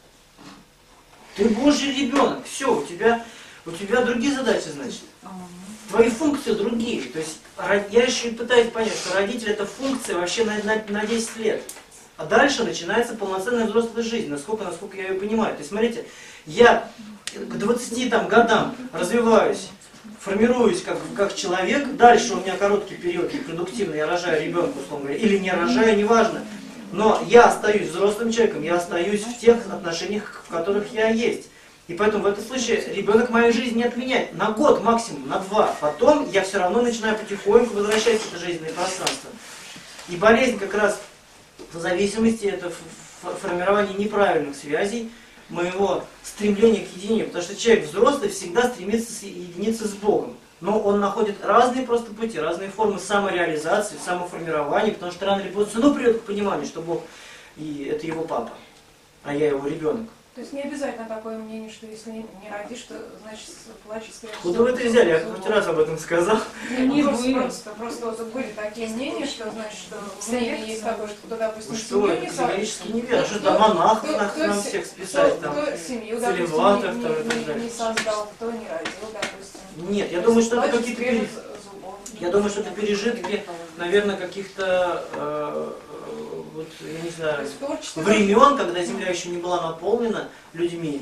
Ты Божий ребенок, все, у тебя, у тебя другие задачи, значит. Твои функции другие. То есть я еще и пытаюсь понять, что родитель это функция вообще на, на, на десять лет. А дальше начинается полноценная взрослая жизнь, насколько, насколько я ее понимаю. То есть смотрите, я к двадцати там, годам развиваюсь, формируюсь как, как человек, дальше у меня короткий период репродуктивный, я рожаю ребенка, условно говоря, или не рожаю, неважно. Но я остаюсь взрослым человеком, я остаюсь в тех отношениях, в которых я есть. И поэтому в этом случае ребенок мою жизнь не отменяет. На год максимум, на два. Потом я все равно начинаю потихоньку возвращаться в это жизненное пространство. И болезнь как раз в зависимости, это формирование неправильных связей, моего стремления к единению. Потому что человек взрослый всегда стремится соединиться с Богом. Но он находит разные просто пути, разные формы самореализации, самоформирования, потому что рано или поздно все равно придет к пониманию, что Бог и это его папа, а я его ребенок. То есть не обязательно такое мнение, что если не родишь, то значит плачь и скажешь. Куда вы это взяли? Я хоть раз об этом сказал. Не, Не просто, были. просто, просто вот были такие мнения, что значит, что мнение есть такое, что кто, допустим, Ну что, семью это не категорически создал. неверно. Что там монахов Кто- на- кто нам се- всех списать, кто- там, кто семью, целибатов допустим, там и не, так не- далее. не создал, кто не родил, допустим. Нет, я То думаю, есть что это плачет, какие-то скрежет пере- зубов. Я думаю, что это пережитки, наверное, каких-то, э, э, вот, я не То знаю, есть творчество- времен, когда Земля еще не была наполнена людьми.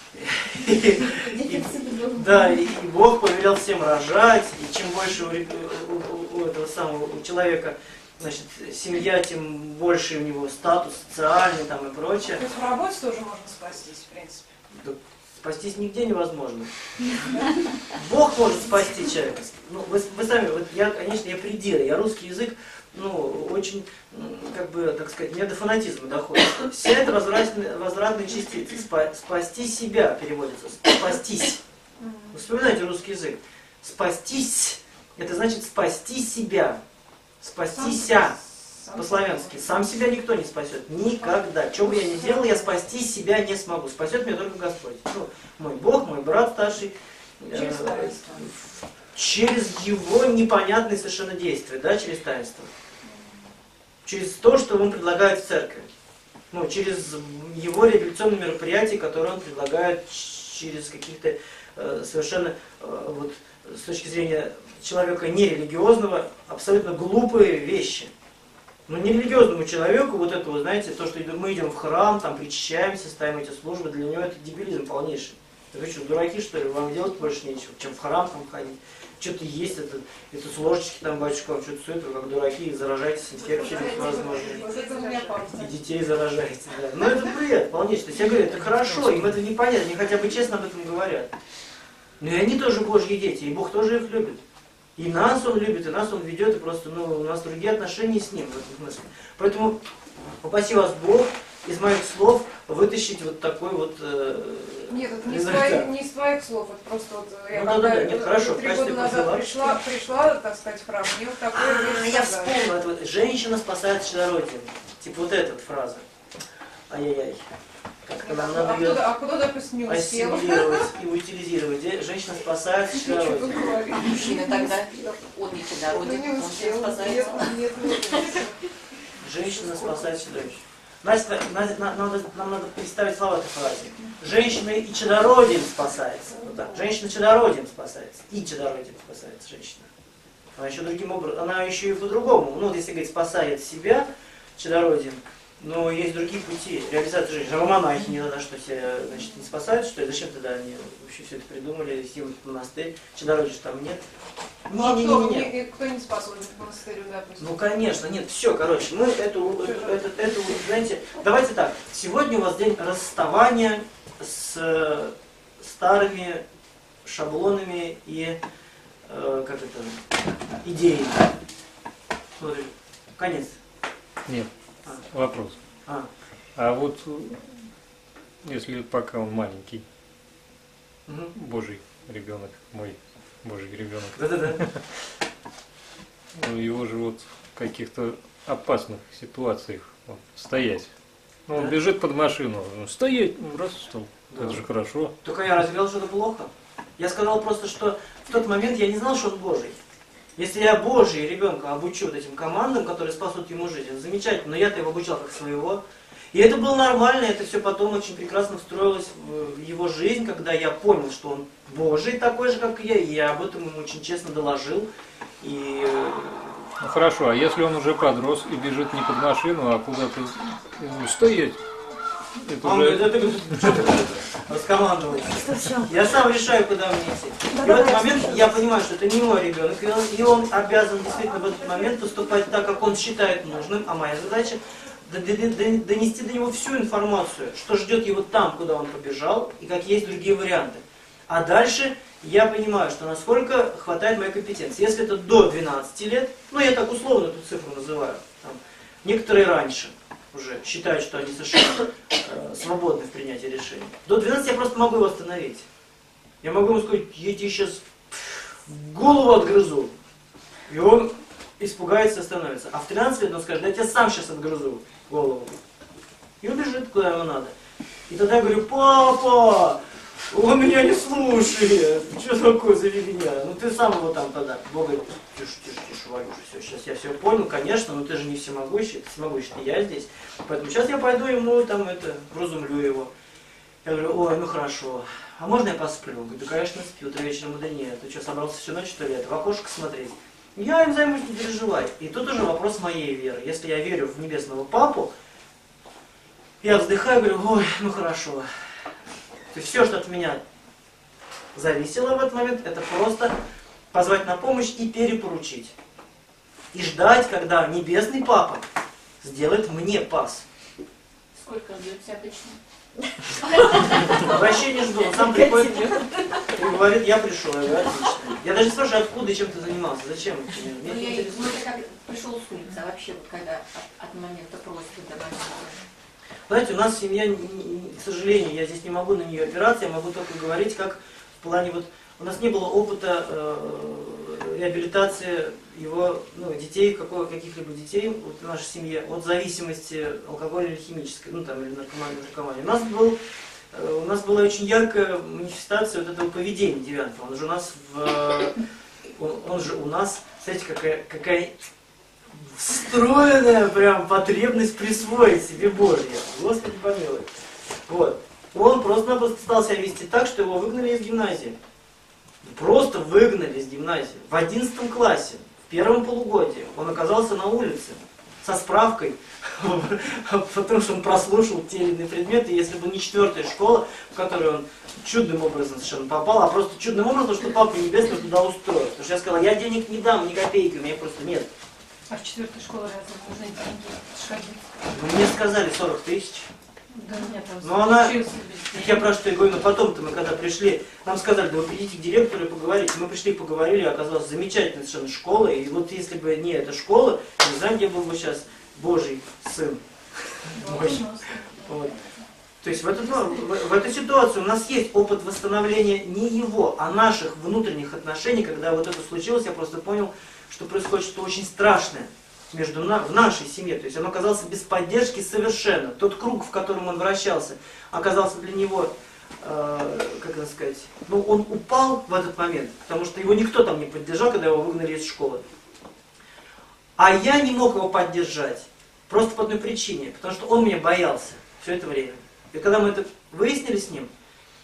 И- Да, и и Бог повелел всем рожать, и чем больше у, реб- у- у- у этого самого у человека, значит, семья, тем больше у него статус социальный там и прочее. То есть в работе тоже можно спастись, в принципе. Да спастись нигде невозможно. Бог может спасти человека. Ну, вы, вы сами, вот я, конечно, я предел, я русский язык, ну, очень, м, как бы, так сказать, мне до фанатизма доходит. Вся эта возвратная, возвратная частица, спа- спасти себя переводится, спастись. Вы вспоминайте русский язык. Спастись, это значит спасти себя, спастися. Сам- По-славянски. Сам себя никто не спасет. Никогда. Что бы я ни делал, я спасти себя не смогу. Спасет меня только Господь. Ну, мой Бог, мой брат старший. Через э, таинство. через его непонятные совершенно действия, да, через таинство. Через то, что он предлагает в церкви. Ну, через его реабилитационные мероприятия, которые он предлагает через каких-то э, совершенно, э, вот, с точки зрения человека нерелигиозного, абсолютно глупые вещи. Но нерелигиозному человеку вот это, вот, знаете, то, что мы идем в храм, там причащаемся, ставим эти службы, для него это дебилизм полнейший. Да вы что, дураки, что ли? Вам делать больше нечего, чем в храм там ходить. Что-то есть, это, это с ложечки там, батюшка, вам что-то сует, вы как дураки, и заражаетесь инфекциями возможными. Вот это у меня папа. И детей заражаете, да. Но это бред полнейший. То есть я говорю, это хорошо, им это непонятно, они хотя бы честно об этом говорят. Но и они тоже Божьи дети, и Бог тоже их любит. И нас Он любит, и нас Он ведет, и просто, ну, у нас другие отношения с Ним в этом смысле. Поэтому упаси вас Бог из моих слов вытащить вот такой вот... Э, Нет, это не из, результат. твоих, не из твоих слов, это просто вот я Ну, когда да-да-да, нет, хорошо, в три качестве года назад профилактики. пришла, пришла, так сказать, в храм, мне вот такое А, вещь я сказали. вспомнил, это вот, женщина спасает чадородие. Типа вот эта вот фраза. Ай-яй-яй. Как-то нам А надо ее кто, а кто, допустим, не успел? ассимилировать и утилизировать. Де- Женщина спасает Что тут чадородие. говорить? А мужчина тогда, он не Ну, чадороден, не он успел. всем Нет, спасается. нет, нет, нет. Женщина спасает чудовище. Настя, на- на- надо, нам надо представить слова этой фразы. Женщина и чадородием спасается. Вот так. Женщина чадородием спасается. И чадородием спасается женщина. Она еще другим образом, она еще и по-другому. Ну, вот если говорить, спасает себя чадородием, но есть другие пути реализации жизни. А монахи не тогда что себя, значит, не спасают, что ли? Зачем тогда они вообще все это придумали, силы в монастырь, чадородия же там нет. Ну, а кто, Не-не-не-не. не- кто не способен к монастырю, допустим? Ну, конечно, нет, все, короче, мы эту, эту, эту, эту, знаете, давайте так, сегодня у вас день расставания с э, старыми шаблонами и, э, как это, идеями. Смотри, конец. Нет, А. вопрос. А, А вот э, если пока он маленький, угу. Божий ребенок, мой Божий ребенок, Да-да-да. ну, его же вот в каких-то опасных ситуациях вот, стоять Ну, он Да. бежит под машину. Стоять, ну, раз встал. Это же хорошо. Только я разве говорил, что это плохо? Я сказал просто, что в тот момент я не знал, что он Божий. Если я Божий ребенка обучу вот этим командам, которые спасут ему жизнь, это замечательно, но я-то его обучал как своего. И это было нормально, это все потом очень прекрасно встроилось в его жизнь, когда я понял, что он Божий такой же, как и я, и я об этом ему очень честно доложил. И Ну хорошо, а если он уже подрос и бежит не под машину, а куда-то ему стоять, это он уже... говорит, это что ты раскомандовал? Я сам решаю, куда мне идти. И в этот момент я понимаю, что это не мой ребенок, и он, и он обязан действительно в этот момент поступать так, как он считает нужным, а моя задача донести до него всю информацию, что ждет его там, куда он побежал, и какие есть другие варианты. А дальше я понимаю, что насколько хватает моей компетенции. Если это до двенадцати лет, ну я так условно эту цифру называю, там, некоторые раньше уже считают, что они совершенно э, свободны в принятии решений. До двенадцати я просто могу его остановить. Я могу ему сказать, я тебе сейчас голову отгрызу. И он испугается и остановится. А в тринадцать лет он скажет, да я тебя сам сейчас отгрызу голову. И убежит, куда ему надо. И тогда я говорю, папа, он меня не слушает. Что такое за фигня? Ну ты сам его там тогда. Бог говорит, тише, тише, тише, Валюша, все, сейчас я все понял, конечно, но ты же не всемогущий, ты всемогущий, не я здесь. Поэтому сейчас я пойду ему там это, вразумлю его. Я говорю, ой, ну хорошо, а можно я посплю? Он говорит, да конечно спи, утро вечером, да нет, ты что, собрался всю ночь, что ли, это в окошко смотреть? Я им займусь, не переживай. И тут уже вопрос моей веры. Если я верю в небесного папу, я вздыхаю и говорю, ой, ну хорошо. То есть все, что от меня зависело в этот момент, это просто позвать на помощь и перепоручить. И ждать, когда небесный папа сделает мне пас. Сколько он длится обычно? Вообще не жду. Он сам приходит и говорит, я пришел. Я говорю, отлично. Я даже спрашиваю, откуда и чем ты занимался, зачем? Мне Ну, это я, интересно. ну, это как пришел с улицы, а вообще, вот когда от, от момента просьбы до момента. Знаете, у нас семья, к сожалению, я здесь не могу на нее опираться, я могу только говорить, как в плане вот, у нас не было опыта э, реабилитации его, ну, детей, какого, каких-либо детей вот, в нашей семье от зависимости алкогольной или химической, ну там, или наркомании, наркомании. У нас, был, э, у нас была очень яркая манифестация вот этого поведения Девянкова. Он же у нас, в, он, он же у нас, смотрите, какая, какая встроенная прям потребность присвоить себе Божье. Господи помилуй. Вот. Он просто-напросто стал себя вести так, что его выгнали из гимназии. Просто выгнали из гимназии. В одиннадцатом классе, в первом полугодии, он оказался на улице со справкой, потому что он прослушал те или иные предметы. Если бы не четвертая школа, в которую он чудным образом совершенно попал, а просто чудным образом, что Папа Небесный туда устроил. Потому что я сказал, я денег не дам, ни копейки, у меня просто нет. А в четвертой школе разве нужны деньги? Шаги. Ну, мне сказали сорок тысяч. Да нет, там Ну, она- случился без денег. Я про что и говорю, но потом-то мы когда пришли, нам сказали, да вы придите к директору и поговорите. Мы пришли, поговорили, оказалась замечательная совершенно школа. И вот если бы не эта школа, не знаю, где был бы сейчас Божий сын. Мой. Вот. То есть в, эту, ну, в, в этой ситуации у нас есть опыт восстановления не его, а наших внутренних отношений. Когда вот это случилось, я просто понял, что происходит что-то очень страшное между на, в нашей семье. То есть он оказался без поддержки совершенно. Тот круг, в котором он вращался, оказался для него, э, как это сказать, ну он упал в этот момент, потому что его никто там не поддержал, когда его выгнали из школы. А я не мог его поддержать. Просто по одной причине. Потому что он меня боялся все это время. И когда мы это выяснили с ним,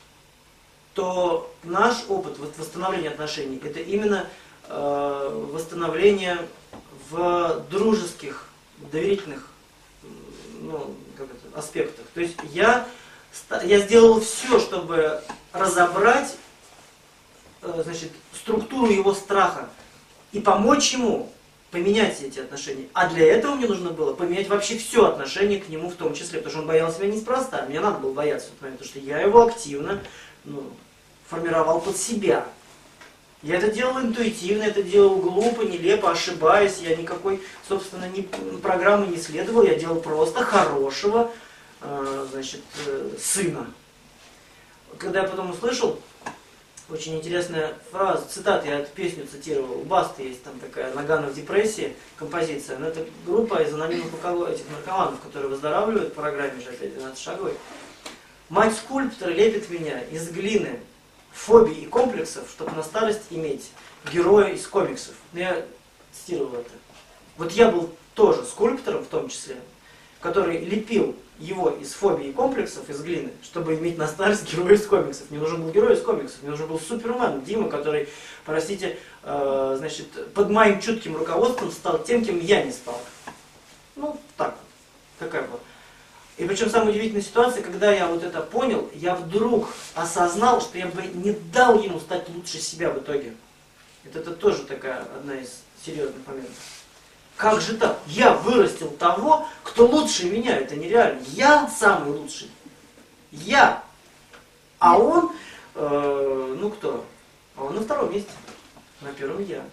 то наш опыт вот, восстановления отношений, это именно э, восстановление в дружеских, доверительных ну, как это, аспектах. То есть я, я сделал все, чтобы разобрать э, значит, структуру его страха и помочь ему поменять эти отношения. А для этого мне нужно было поменять вообще все отношение к нему в том числе, потому что он боялся меня неспроста. Мне надо было бояться в этот момент, потому что я его активно ну, формировал под себя. Я это делал интуитивно, это делал глупо, нелепо, ошибаясь. Я никакой, собственно, ни, программы не следовал. Я делал просто хорошего э, значит, э, сына. Когда я потом услышал, очень интересная фраза, цитата, я эту песню цитировал, у Басты есть там такая «Нагано в депрессии» композиция, но это группа из анонимных этих наркоманов, которые выздоравливают в программе же опять двенадцатишаговой. Мать скульптора лепит меня из глины, фобий и комплексов, чтобы на старость иметь героя из комиксов. Я цитировал это. Вот я был тоже скульптором в том числе, который лепил его из фобий и комплексов, из глины, чтобы иметь на старость героя из комиксов. Мне нужен был герой из комиксов, мне нужен был Супермен, Дима, который, простите, э, значит, под моим чутким руководством стал тем, кем я не стал. Ну, так вот. Такая была. И причем самая удивительная ситуация, когда я вот это понял, я вдруг осознал, что я бы не дал ему стать лучше себя в итоге. Это, это тоже такая одна из серьезных моментов. Как же так? Я вырастил того, кто лучше меня. Это нереально. Я самый лучший. Я. А он, э, ну кто? А он на втором месте. На первом я.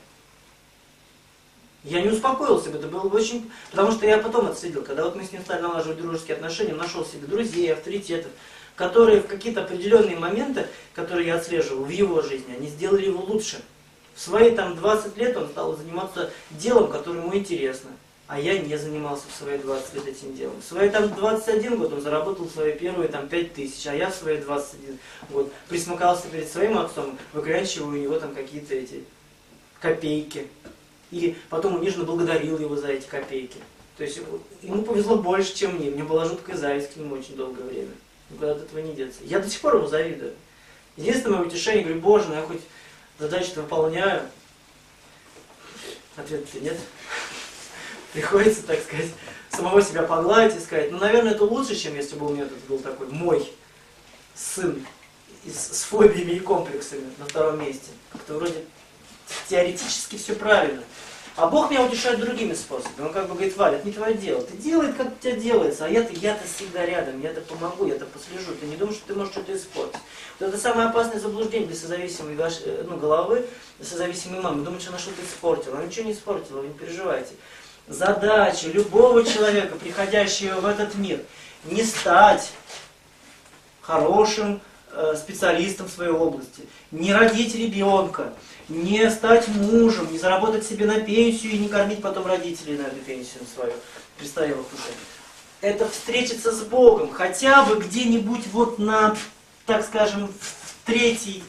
Я не успокоился бы, это было бы очень... Потому что я потом отследил, когда вот мы с ним стали налаживать дружеские отношения, он нашел себе друзей, авторитетов, которые в какие-то определенные моменты, которые я отслеживал в его жизни, они сделали его лучше. В свои там двадцать лет он стал заниматься делом, которое ему интересно. А я не занимался в свои двадцать лет этим делом. В свои там двадцать один год он заработал свои первые там пять тысяч, а я в свои двадцать один год присмыкался перед своим отцом, выклянчивая у него там какие-то эти копейки. И потом униженно благодарил его за эти копейки. То есть ему повезло больше, чем мне. Мне была жуткая зависть к нему очень долгое время. Никуда от этого не деться. Я до сих пор ему завидую. Единственное мое утешение, говорю, Боже, ну я хоть задачу-то выполняю. Ответа-то нет. Приходится, так сказать, самого себя погладить и сказать, ну, наверное, это лучше, чем если бы у меня тут был такой мой сын с, с фобиями и комплексами на втором месте. Как-то вроде теоретически все правильно. А Бог меня утешает другими способами. Он как бы говорит, Валя, это не твое дело. Ты делай, как у тебя делается. А я-то я-то всегда рядом, я-то помогу, я-то послежу. Ты не думаешь, что ты можешь что-то испортить. Вот это самое опасное заблуждение для созависимой ну, головы, для созависимой мамы. Думать, что она что-то испортила. Она ничего не испортила, вы не переживайте. Задача любого человека, приходящего в этот мир, не стать хорошим э, специалистом в своей области, не родить ребенка, не стать мужем, не заработать себе на пенсию и не кормить потом родителей на эту пенсию свою, престарелых уже. Это встретиться с Богом, хотя бы где-нибудь вот на, так скажем, в третий,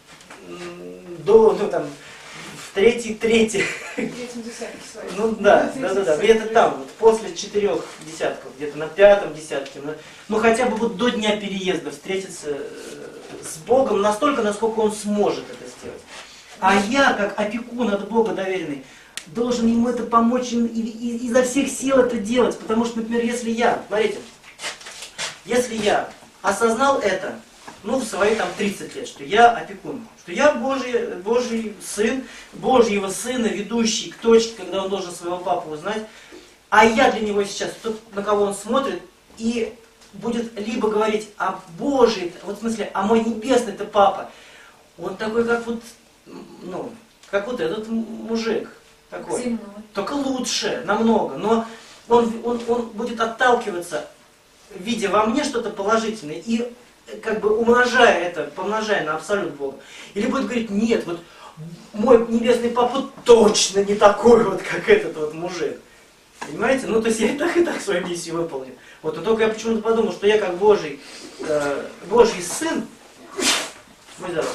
до, ну там, в третий, третий. Третьем десятке своем. Ну да, да, да, да, где-то там, вот, после четырех десятков, где-то на пятом десятке, на, ну хотя бы вот до дня переезда встретиться с Богом настолько, насколько он сможет это сделать. А я, как опекун от Бога доверенный, должен ему это помочь и, и, и изо всех сил это делать. Потому что, например, если я, смотрите, если я осознал это, ну, в свои там тридцать лет, что я опекун, что я Божий, Божий сын, Божьего сына, ведущий к точке, когда он должен своего папу узнать, а я для него сейчас, тот, на кого он смотрит, и будет либо говорить, а Божий, вот в смысле, а мой небесный-то папа, он такой, как вот, ну, как вот этот мужик такой. Земной. Только лучше, намного. Но он, он, он будет отталкиваться, видя во мне что-то положительное, и как бы умножая это, помножая на абсолют Бога. Или будет говорить, нет, вот мой небесный папа точно не такой вот, как этот вот мужик. Понимаете? Ну, то есть я и так, и так свою миссию выполню. Вот, но только я почему-то подумал, что я как Божий, э, Божий сын, будь здоров,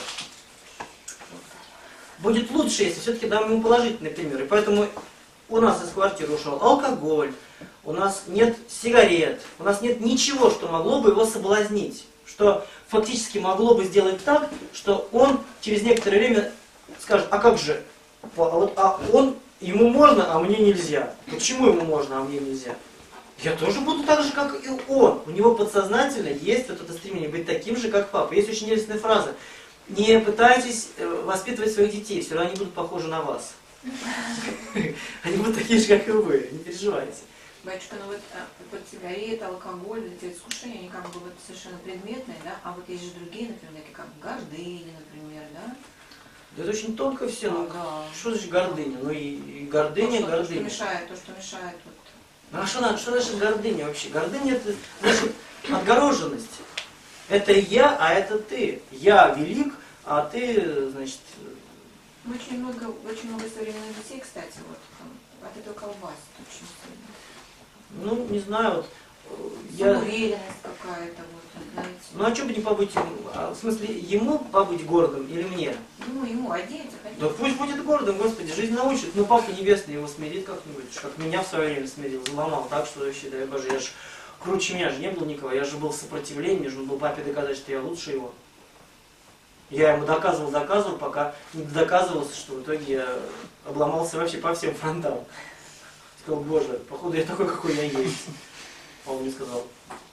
будет лучше, если все-таки дам ему положительный пример. И поэтому у нас из квартиры ушел алкоголь, у нас нет сигарет, у нас нет ничего, что могло бы его соблазнить. Что фактически могло бы сделать так, что он через некоторое время скажет, а как же, а, вот, а он, ему можно, а мне нельзя. Почему ему можно, а мне нельзя? Я тоже буду так же, как и он. У него подсознательно есть вот это стремление быть таким же, как папа. Есть очень интересная фраза. Не пытайтесь воспитывать своих детей, все равно они будут похожи на вас. Они будут такие же, как и вы, не переживайте. Батюшка, ну вот, вот сигареты, алкоголь, эти искушения, они как бы вот совершенно предметные, да? А вот есть же другие, например, такие как гордыня, например, да? Да это очень тонко все. Ну, да. Что значит гордыня? Ну и, и гордыня, то, что, гордыня. То, что мешает, то, что мешает. Вот. Ну а что, что значит гордыня вообще? Гордыня это значит отгороженность. Это я, а это ты. Я велик, а ты, значит... Очень много, очень много современных детей, кстати, вот там, от этого колбасит очень сильно. Ну, не знаю, вот... Я... Самоуверенность какая-то, вот, знаете. Ну, а что бы не побыть ему? А, в смысле, ему побыть гордым или мне? Ну, ему оденется, Да конечно. пусть будет гордым, Господи, жизнь научит. Ну, Папа Небесный его смирит как-нибудь, как меня в свое время смирил, заломал так, что вообще, дай Боже, я ж круче меня же не был никого, я же был в сопротивлении, мне же нужно было папе доказать, что я лучше его. Я ему доказывал, доказывал, пока не доказывался, что в итоге я обломался вообще по всем фронтам. Сказал, Боже, походу я такой, какой я есть. А он мне сказал,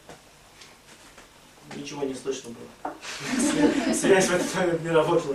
ничего не слышно было. Связь в этот момент не работала.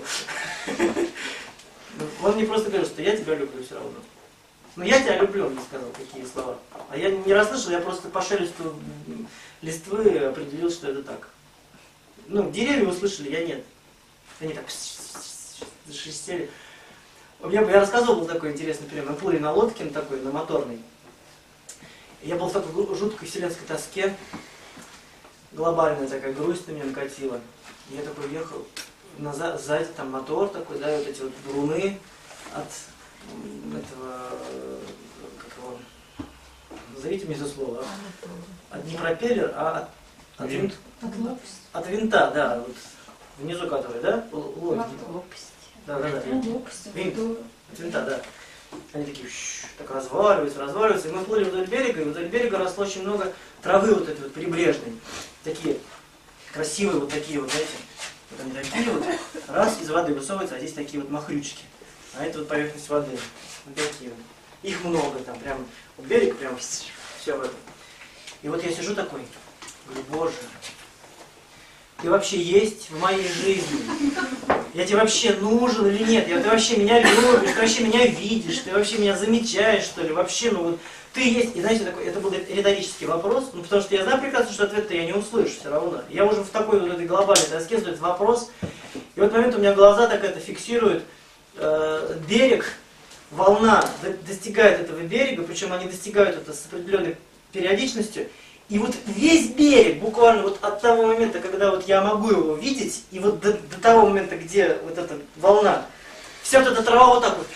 Он мне просто говорил, что я тебя люблю все равно. Но я тебя люблю, он мне сказал такие слова. А я не расслышал, я просто по шелесту листвы определил, что это так. Ну, деревья услышали, я нет. Они так зашелестели. У меня, я рассказывал, был такой интересный пример. Мы плыли на лодке, на такой, на моторной. Я был в такой жуткой вселенской тоске. Глобальная такая грусть на меня накатила. Я такой ехал, назад, сзади там мотор такой, да, вот эти вот бруны от этого, как его, назовите мне это слово, от не пропеллер, а от, от, винт, от винта, да, вот внизу который, да, лодки. Да, да, да. Винт, от винта, да. Они такие, так разваливаются, разваливаются, и мы плыли вдоль берега, и вдоль берега росло очень много травы вот этой вот прибрежной, такие красивые вот такие вот, знаете, вот они такие вот, раз, из воды высовываются, а здесь такие вот махрючки, а это вот поверхность воды, вот такие вот. Их много там, прям, вот берег прям, все в этом. И вот я сижу такой, говорю, Боже, ты вообще есть в моей жизни? Я тебе вообще нужен или нет? Я, ты вообще меня любишь, ты вообще меня видишь, ты вообще меня замечаешь, что ли? Вообще, ну вот, ты есть. И знаете, такой, это был риторический вопрос, ну потому что я знаю прекрасно, что ответ-то я не услышу все равно. Я уже в такой вот этой глобальной тоске задаю вопрос, и в этот момент у меня глаза так это фиксируют, э, берег, волна достигает этого берега, причем они достигают это с определенной периодичностью. И вот весь берег, буквально вот от того момента, когда вот я могу его видеть, и вот до, до того момента, где вот эта волна, вся вот эта трава вот так вот.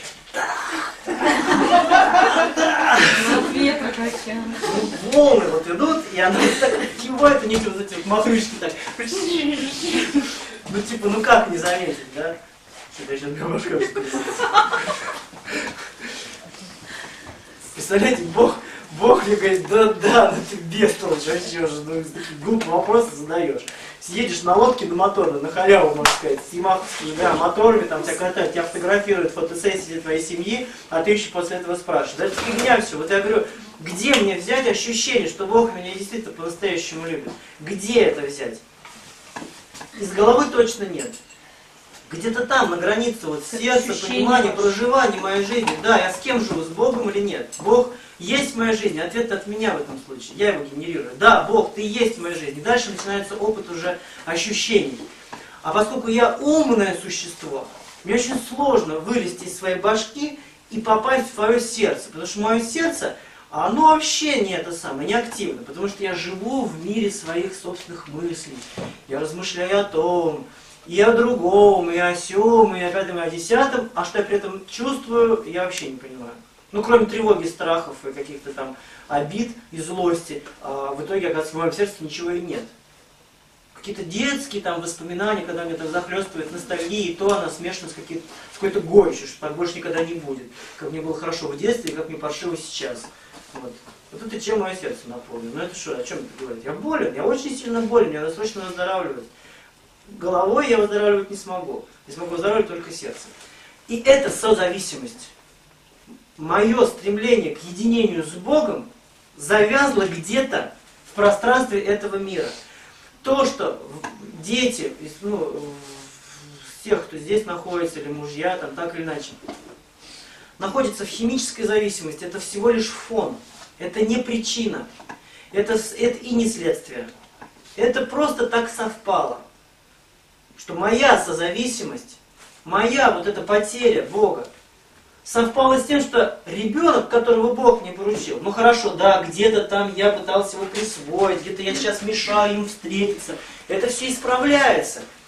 Волны вот идут, и она вот так кивает, у них вот эти вот махрючки так. Ну типа, ну как не заметить, да? Что-то я сейчас громошка. Представляете, Бог... Бог мне говорит, да, да, ну ты бестолочь, вообще уже, ну, такие глупые вопросы задаешь. Съедешь на лодке на моторной, на халяву, можно сказать, с ямаховскими, да, моторами, там тебя катают, тебя фотографируют фотосессии твоей семьи, а ты еще после этого спрашиваешь. Да это фигня все. Вот я говорю, где мне взять ощущение, что Бог меня действительно по-настоящему любит? Где это взять? Из головы точно нет. Где-то там, на границе вот сердца, понимания, проживания моей жизни. Да, я с кем живу, с Богом или нет? Бог есть в моей жизни, ответ от меня в этом случае. Я его генерирую. Да, Бог, ты есть в моей жизни. Дальше начинается опыт уже ощущений. А поскольку я умное существо, мне очень сложно вылезти из своей башки и попасть в свое сердце. Потому что мое сердце, оно вообще не это самое, не активно. Потому что я живу в мире своих собственных мыслей. Я размышляю о том, и о другом, и о сём, и о пятом, и о десятом. А что я при этом чувствую, я вообще не понимаю. Ну, кроме тревоги, страхов и каких-то там обид и злости, а в итоге, оказывается, в моем сердце ничего и нет. Какие-то детские там воспоминания, когда меня там захлестывает ностальгия, и то она смешана с, с какой-то горечью, что так больше никогда не будет. Как мне было хорошо в детстве, и как мне паршиво сейчас. Вот. Вот это чем мое сердце наполнено. Ну это что, о чем это говорит? Я болен, я очень сильно болен, мне надо срочно выздоравливать. Головой я выздоравливать не смогу. Я смогу выздоравливать только сердцем. И это созависимость. Мое стремление к единению с Богом завязло где-то в пространстве этого мира. То, что дети, ну, тех, кто здесь находится, или мужья, там, так или иначе, находятся в химической зависимости, это всего лишь фон. Это не причина. Это, это и не следствие. Это просто так совпало, что моя созависимость, моя вот эта потеря Бога, совпало с тем, что ребенок, которого Бог мне поручил, ну хорошо, да, где-то там я пытался его присвоить, где-то я сейчас мешаю им встретиться, это все исправляется.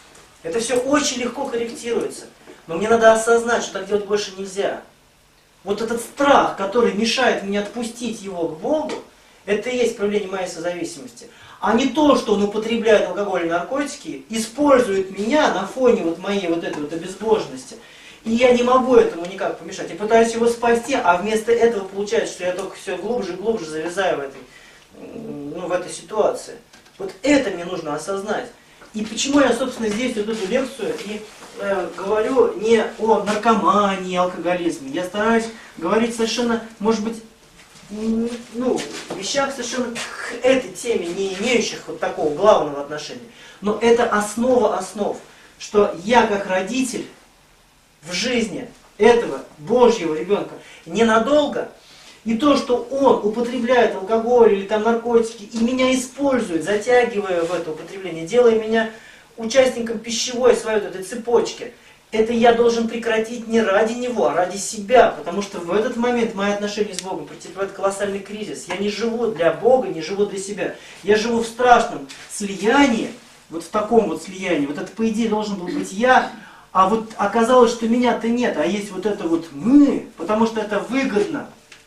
Это все очень легко корректируется. Но мне надо осознать, что так делать больше нельзя. Вот этот страх, который мешает мне отпустить его к Богу, это и есть проявление моей созависимости. А не то, что он употребляет алкоголь и наркотики, использует меня на фоне вот моей вот этой вот обезбоженности. И я не могу этому никак помешать. Я пытаюсь его спасти, а вместо этого получается, что я только все глубже и глубже завязаю в этой, ну, в этой ситуации. Вот это мне нужно осознать. И почему я, собственно, здесь вот эту лекцию и э, говорю не о наркомании, алкоголизме. Я стараюсь говорить совершенно, может быть, ну, вещах совершенно к этой теме, не имеющих вот такого главного отношения. Но это основа основ, что я как родитель в жизни этого Божьего ребенка ненадолго, и то, что он употребляет алкоголь или там наркотики, и меня использует, затягивая в это употребление, делая меня участником пищевой своей вот этой цепочки, это я должен прекратить не ради него, а ради себя, потому что в этот момент мои отношения с Богом претерпевают колоссальный кризис. Я не живу для Бога, не живу для себя. Я живу в страшном слиянии, вот в таком вот слиянии. Вот это, по идее, должен был быть я, а вот оказалось, что меня-то нет, а есть вот это вот мы, потому что это выгодно.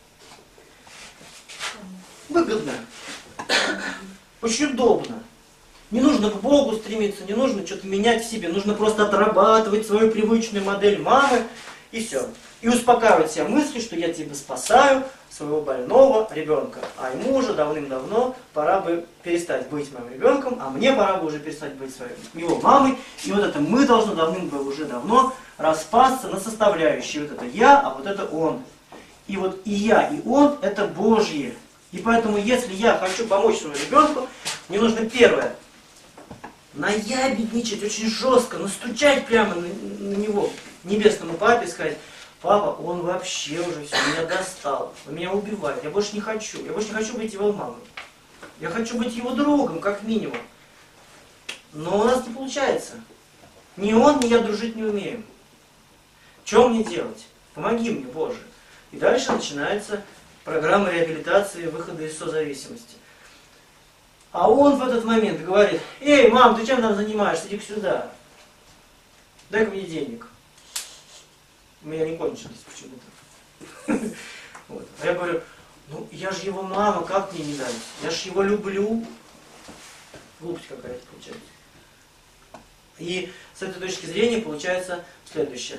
Выгодно. Очень удобно. Не нужно к Богу стремиться, не нужно что-то менять в себе. Нужно просто отрабатывать свою привычную модель мамы и все. И успокаивать себя мыслью, что я тебе спасаю своего больного ребенка. А ему уже давным-давно пора бы перестать быть моим ребенком, а мне пора бы уже перестать быть своей, его мамой. И вот это мы должны давным-давно уже давно распасться на составляющие. Вот это я, а вот это он. И вот и я, и он это Божье. И поэтому, если я хочу помочь своему ребенку, мне нужно первое. Наябедничать очень жестко, настучать прямо на, на него, небесному папе, и сказать: папа, он вообще уже все, меня достал, он меня убивает, я больше не хочу, я больше не хочу быть его мамой. Я хочу быть его другом, как минимум. Но у нас не получается. Ни он, ни я дружить не умеем. Что мне делать? Помоги мне, Боже. И дальше начинается программа реабилитации, выхода из созависимости. А он в этот момент говорит: эй, мам, ты чем там занимаешься? Иди сюда. Дай-ка мне денег. У меня не кончились почему-то. Вот. А я говорю: ну я же его мама, как мне не дать? Я же его люблю. Глупость какая-то получается. И с этой точки зрения получается следующее.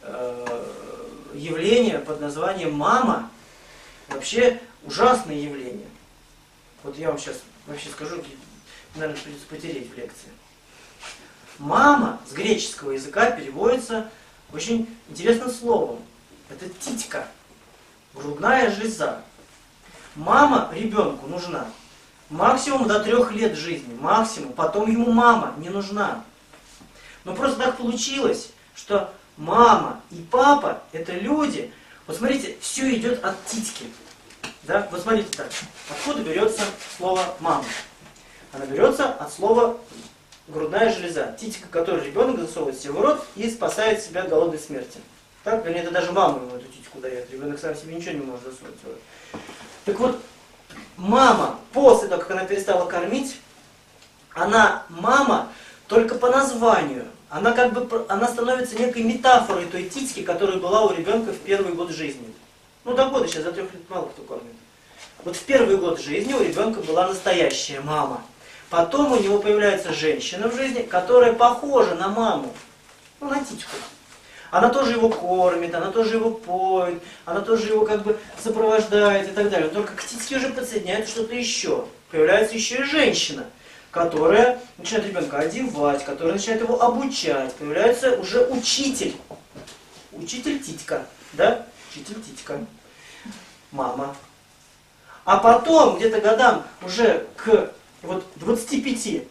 Явление под названием мама вообще ужасное явление. Вот я вам сейчас вообще скажу, наверное, придется потереть в лекции. Мама с греческого языка переводится очень интересным словом. Это титька, грудная железа. Мама ребенку нужна максимум до трех лет жизни, максимум. Потом ему мама не нужна. Но просто так получилось, что мама и папа это люди. Вот смотрите, все идет от титьки. Да? Вот смотрите так. Откуда берется слово мама? Она берется от слова грудная железа. Титька, которую ребенок засовывает себе в рот и спасает себя от голодной смерти. Так? Вернее, это даже мама ему эту титьку дает. Ребенок сам себе ничего не может засунуть в рот. Так вот, мама, после того, как она перестала кормить, она мама только по названию. Она как бы она становится некой метафорой той титьки, которая была у ребенка в первый год жизни. Ну, до года сейчас, за трех лет мало кто кормит. Вот в первый год жизни у ребенка была настоящая мама. Потом у него появляется женщина в жизни, которая похожа на маму. Ну, на титьку. Она тоже его кормит, она тоже его поет, она тоже его как бы сопровождает и так далее. Но только к титьке уже подсоединяется что-то еще. Появляется еще и женщина, которая начинает ребенка одевать, которая начинает его обучать. Появляется уже учитель. Учитель титька, да? Учитель титька. Мама. А потом, где-то годам уже к вот, двадцати пяти,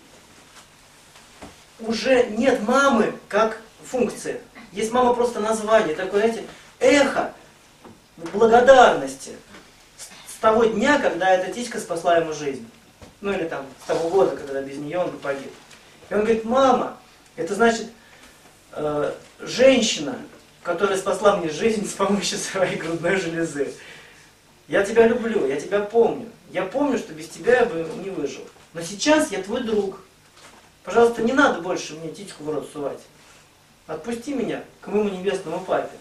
уже нет мамы как функции. Есть мама просто название, такое, знаете, эхо благодарности с того дня, когда эта титька спасла ему жизнь. Ну или там с того года, когда без нее он бы погиб. И он говорит: мама, это значит э, женщина, которая спасла мне жизнь с помощью своей грудной железы. Я тебя люблю, я тебя помню. Я помню, что без тебя я бы не выжил. Но сейчас я твой друг. Пожалуйста, не надо больше мне титьку в рот сувать. Отпусти меня к моему небесному папе.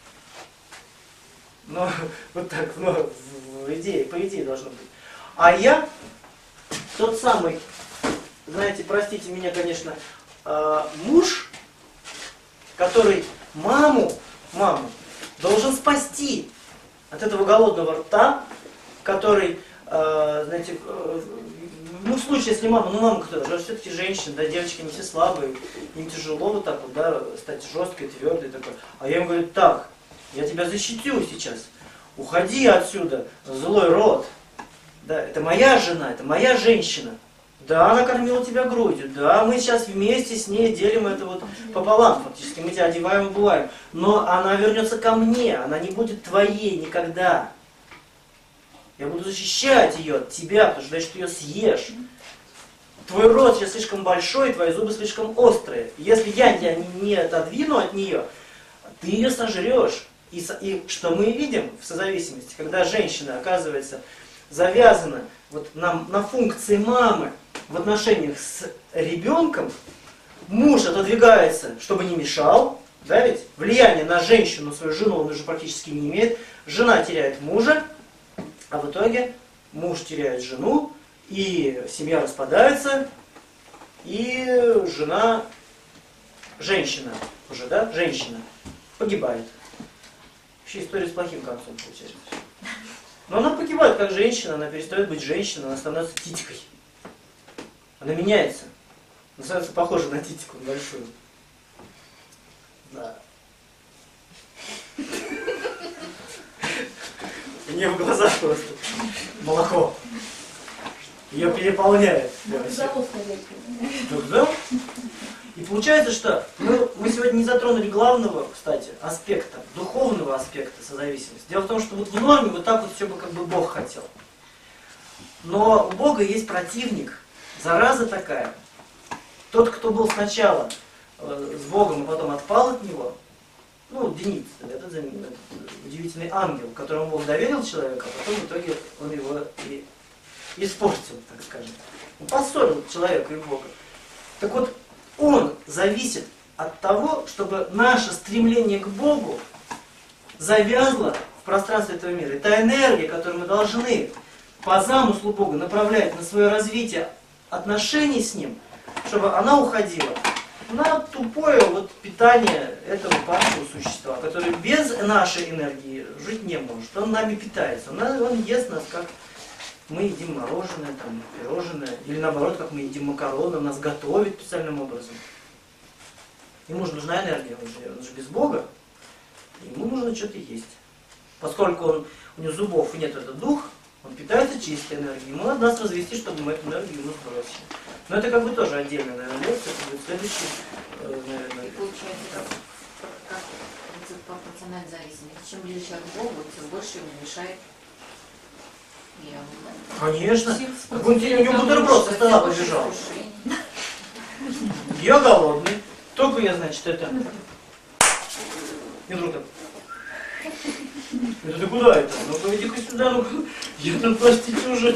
Но вот так, но в идее, по идее должно быть. А я тот самый, знаете, простите меня, конечно, э, муж, который маму, маму должен спасти от этого голодного рта, который, э, знаете, э, ну, в случае, если мама, ну, мама кто же, все-таки женщина, да, девочки не все слабые, им тяжело вот так вот, да, стать жесткой, твердой такой. А я им говорю, так, я тебя защитю сейчас, уходи отсюда, злой род. Да, это моя жена, это моя женщина. Да, она кормила тебя грудью, да, мы сейчас вместе с ней делим это вот пополам, фактически, мы тебя одеваем и обуваем. Но она вернется ко мне, она не будет твоей никогда. Я буду защищать ее от тебя, потому что значит, ты ее съешь. Твой рот сейчас слишком большой, твои зубы слишком острые. Если я тебя не отодвину от нее, ты ее сожрешь. И, и что мы видим в созависимости, когда женщина оказывается завязана вот на, на функции мамы в отношениях с ребенком, муж отодвигается, чтобы не мешал, да ведь? Влияние на женщину, свою жену он уже практически не имеет. Жена теряет мужа, а в итоге муж теряет жену, и семья распадается, и жена, женщина уже, да, женщина, погибает. Вообще история с плохим концом получается. Но она погибает как женщина, она перестает быть женщиной, она становится титькой. Она меняется. Она становится похожа на титьку большую. Да. У нее в глазах просто молоко. Ее переполняет. Да? И получается, что мы, мы сегодня не затронули главного, кстати, аспекта, духовного аспекта созависимости. Дело в том, что вот в норме вот так вот все бы как бы Бог хотел. Но у Бога есть противник, зараза такая. Тот, кто был сначала э, с Богом, а потом отпал от Него, ну, Денис, этот, этот удивительный ангел, которому Бог доверил человека, а потом в итоге он его и испортил, так скажем. Он поссорил человека и Бога. Так вот, он зависит от того, чтобы наше стремление к Богу завязло в пространстве этого мира. И та энергия, которую мы должны по замыслу Бога направлять на свое развитие отношений с Ним, чтобы она уходила на тупое вот питание этого падшего существа, которое без нашей энергии жить не может. Он нами питается, он, он ест нас, как мы едим мороженое, там, пирожное, или наоборот, как мы едим макароны, он нас готовит специальным образом. Ему же нужна энергия, он же, он же без Бога, ему нужно что-то есть. Поскольку он, у него зубов и нет этот дух, он питается чистой энергией, ему надо нас развести, чтобы мы эту энергию ему сбросили. Но это как бы тоже отдельная, наверное, лекция, это будет следующий, наверное. И получается, как, как принцип пропорциональной зависимости. Чем ближе человек к Богу, тем больше ему мешает дьявол, да? Конечно. Как он тебе, у него бутерброд со стола побежал. Я голодный. Только я, значит, это... И вдруг так... Это ты куда это? Ну-ка, иди-ка сюда, ну-ка. Я тут, простите, уже...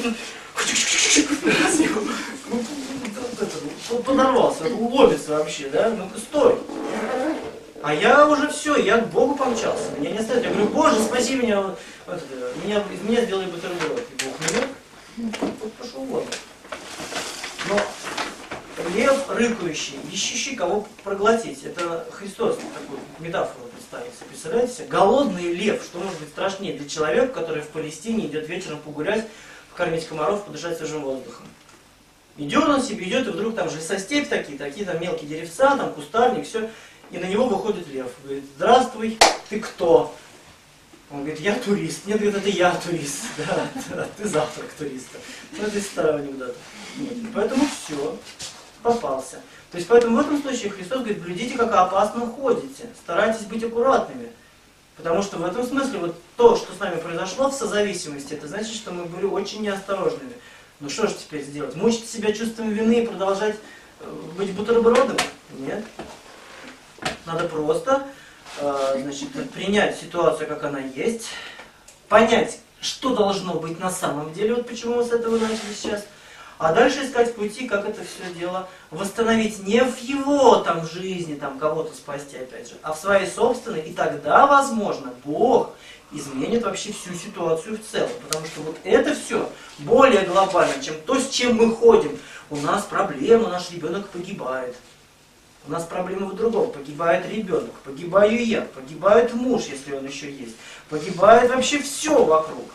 Подорвался, ломится вообще, да? Ну-ка, стой. А я уже все, я к Богу помчался. Меня не оставит. Я говорю, Боже, спаси меня. Вот, меня из меня сделай бутерброд. И Бог меня. Вот пошел вон. Но лев рыкающий, ищущий кого проглотить. Это Христос такую метафору представил. Представляете себе? Голодный лев. Что может быть страшнее для человека, который в Палестине идет вечером погулять, покормить комаров, подышать свежим воздухом. Идет он себе, идет, и вдруг там же лесостепь такие, такие там мелкие деревца, там кустарник, все. И на него выходит лев. Говорит, здравствуй, ты кто? Он говорит, я турист. Нет, говорит, это я турист. Да, да, ты завтрак туриста. Ну, это из старого анекдота. Поэтому все, попался. То есть, поэтому в этом случае Христос говорит, глядите, как опасно ходите. Старайтесь быть аккуратными. Потому что в этом смысле вот то, что с нами произошло в созависимости, это значит, что мы были очень неосторожными. Ну что же теперь сделать? Мучить себя чувством вины и продолжать быть бутербродом? Нет. Надо просто э, значит, принять ситуацию, как она есть, понять, что должно быть на самом деле, вот почему мы с этого начали сейчас, А дальше искать пути, как это все дело восстановить не в его там жизни, там кого-то спасти опять же, а в своей собственной. И тогда, возможно, Бог изменит вообще всю ситуацию в целом. Потому что вот это все более глобально, чем то, с чем мы ходим. У нас проблема, наш ребенок погибает. У нас проблема в другом. Погибает ребенок, погибаю я, погибает муж, если он еще есть. Погибает вообще все вокруг.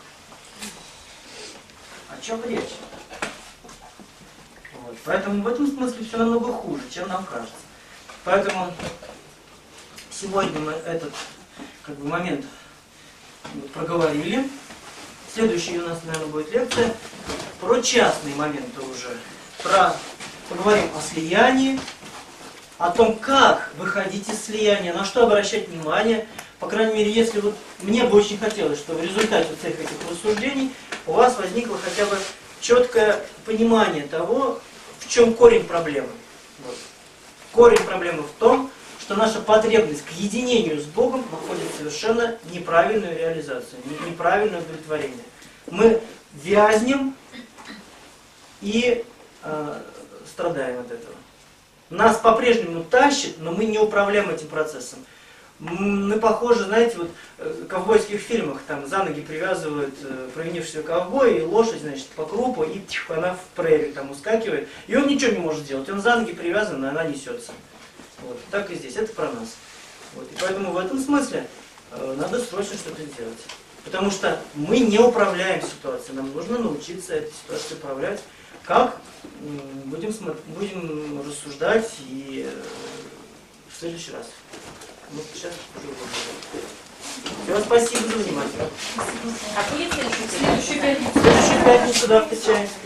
О чем речь? Вот. Поэтому в этом смысле все намного хуже, чем нам кажется. Поэтому сегодня мы этот как бы, момент проговорили. Следующая у нас, наверное, будет лекция про частные моменты уже. Про, поговорим о слиянии, о том, как выходить из слияния, на что обращать внимание. По крайней мере, если вот мне бы очень хотелось, чтобы в результате всех этих рассуждений у вас возникло хотя бы четкое понимание того, в чем корень проблемы. Вот. Корень проблемы в том, что наша потребность к единению с Богом находит совершенно неправильную реализацию, неправильное удовлетворение. Мы вязнем и э, страдаем от этого. Нас по-прежнему тащит, но мы не управляем этим процессом. Мы похожи, знаете, вот в ковбойских фильмах там за ноги привязывают э, провинившегося ковбоя, и лошадь, значит, по крупу, и тьф, она в прерию там ускакивает, и он ничего не может сделать, он за ноги привязан, и она несется. Вот. Так и здесь, это про нас. Вот. И поэтому в этом смысле э, надо срочно что-то делать. Потому что мы не управляем ситуацией, нам нужно научиться этой ситуацией управлять. Как? Будем, будем рассуждать и э, в следующий раз. Вот сейчас уже Все, спасибо за внимание. А будет следующий? Следующую пятницу. Следующую пятницу, да, встречаемся.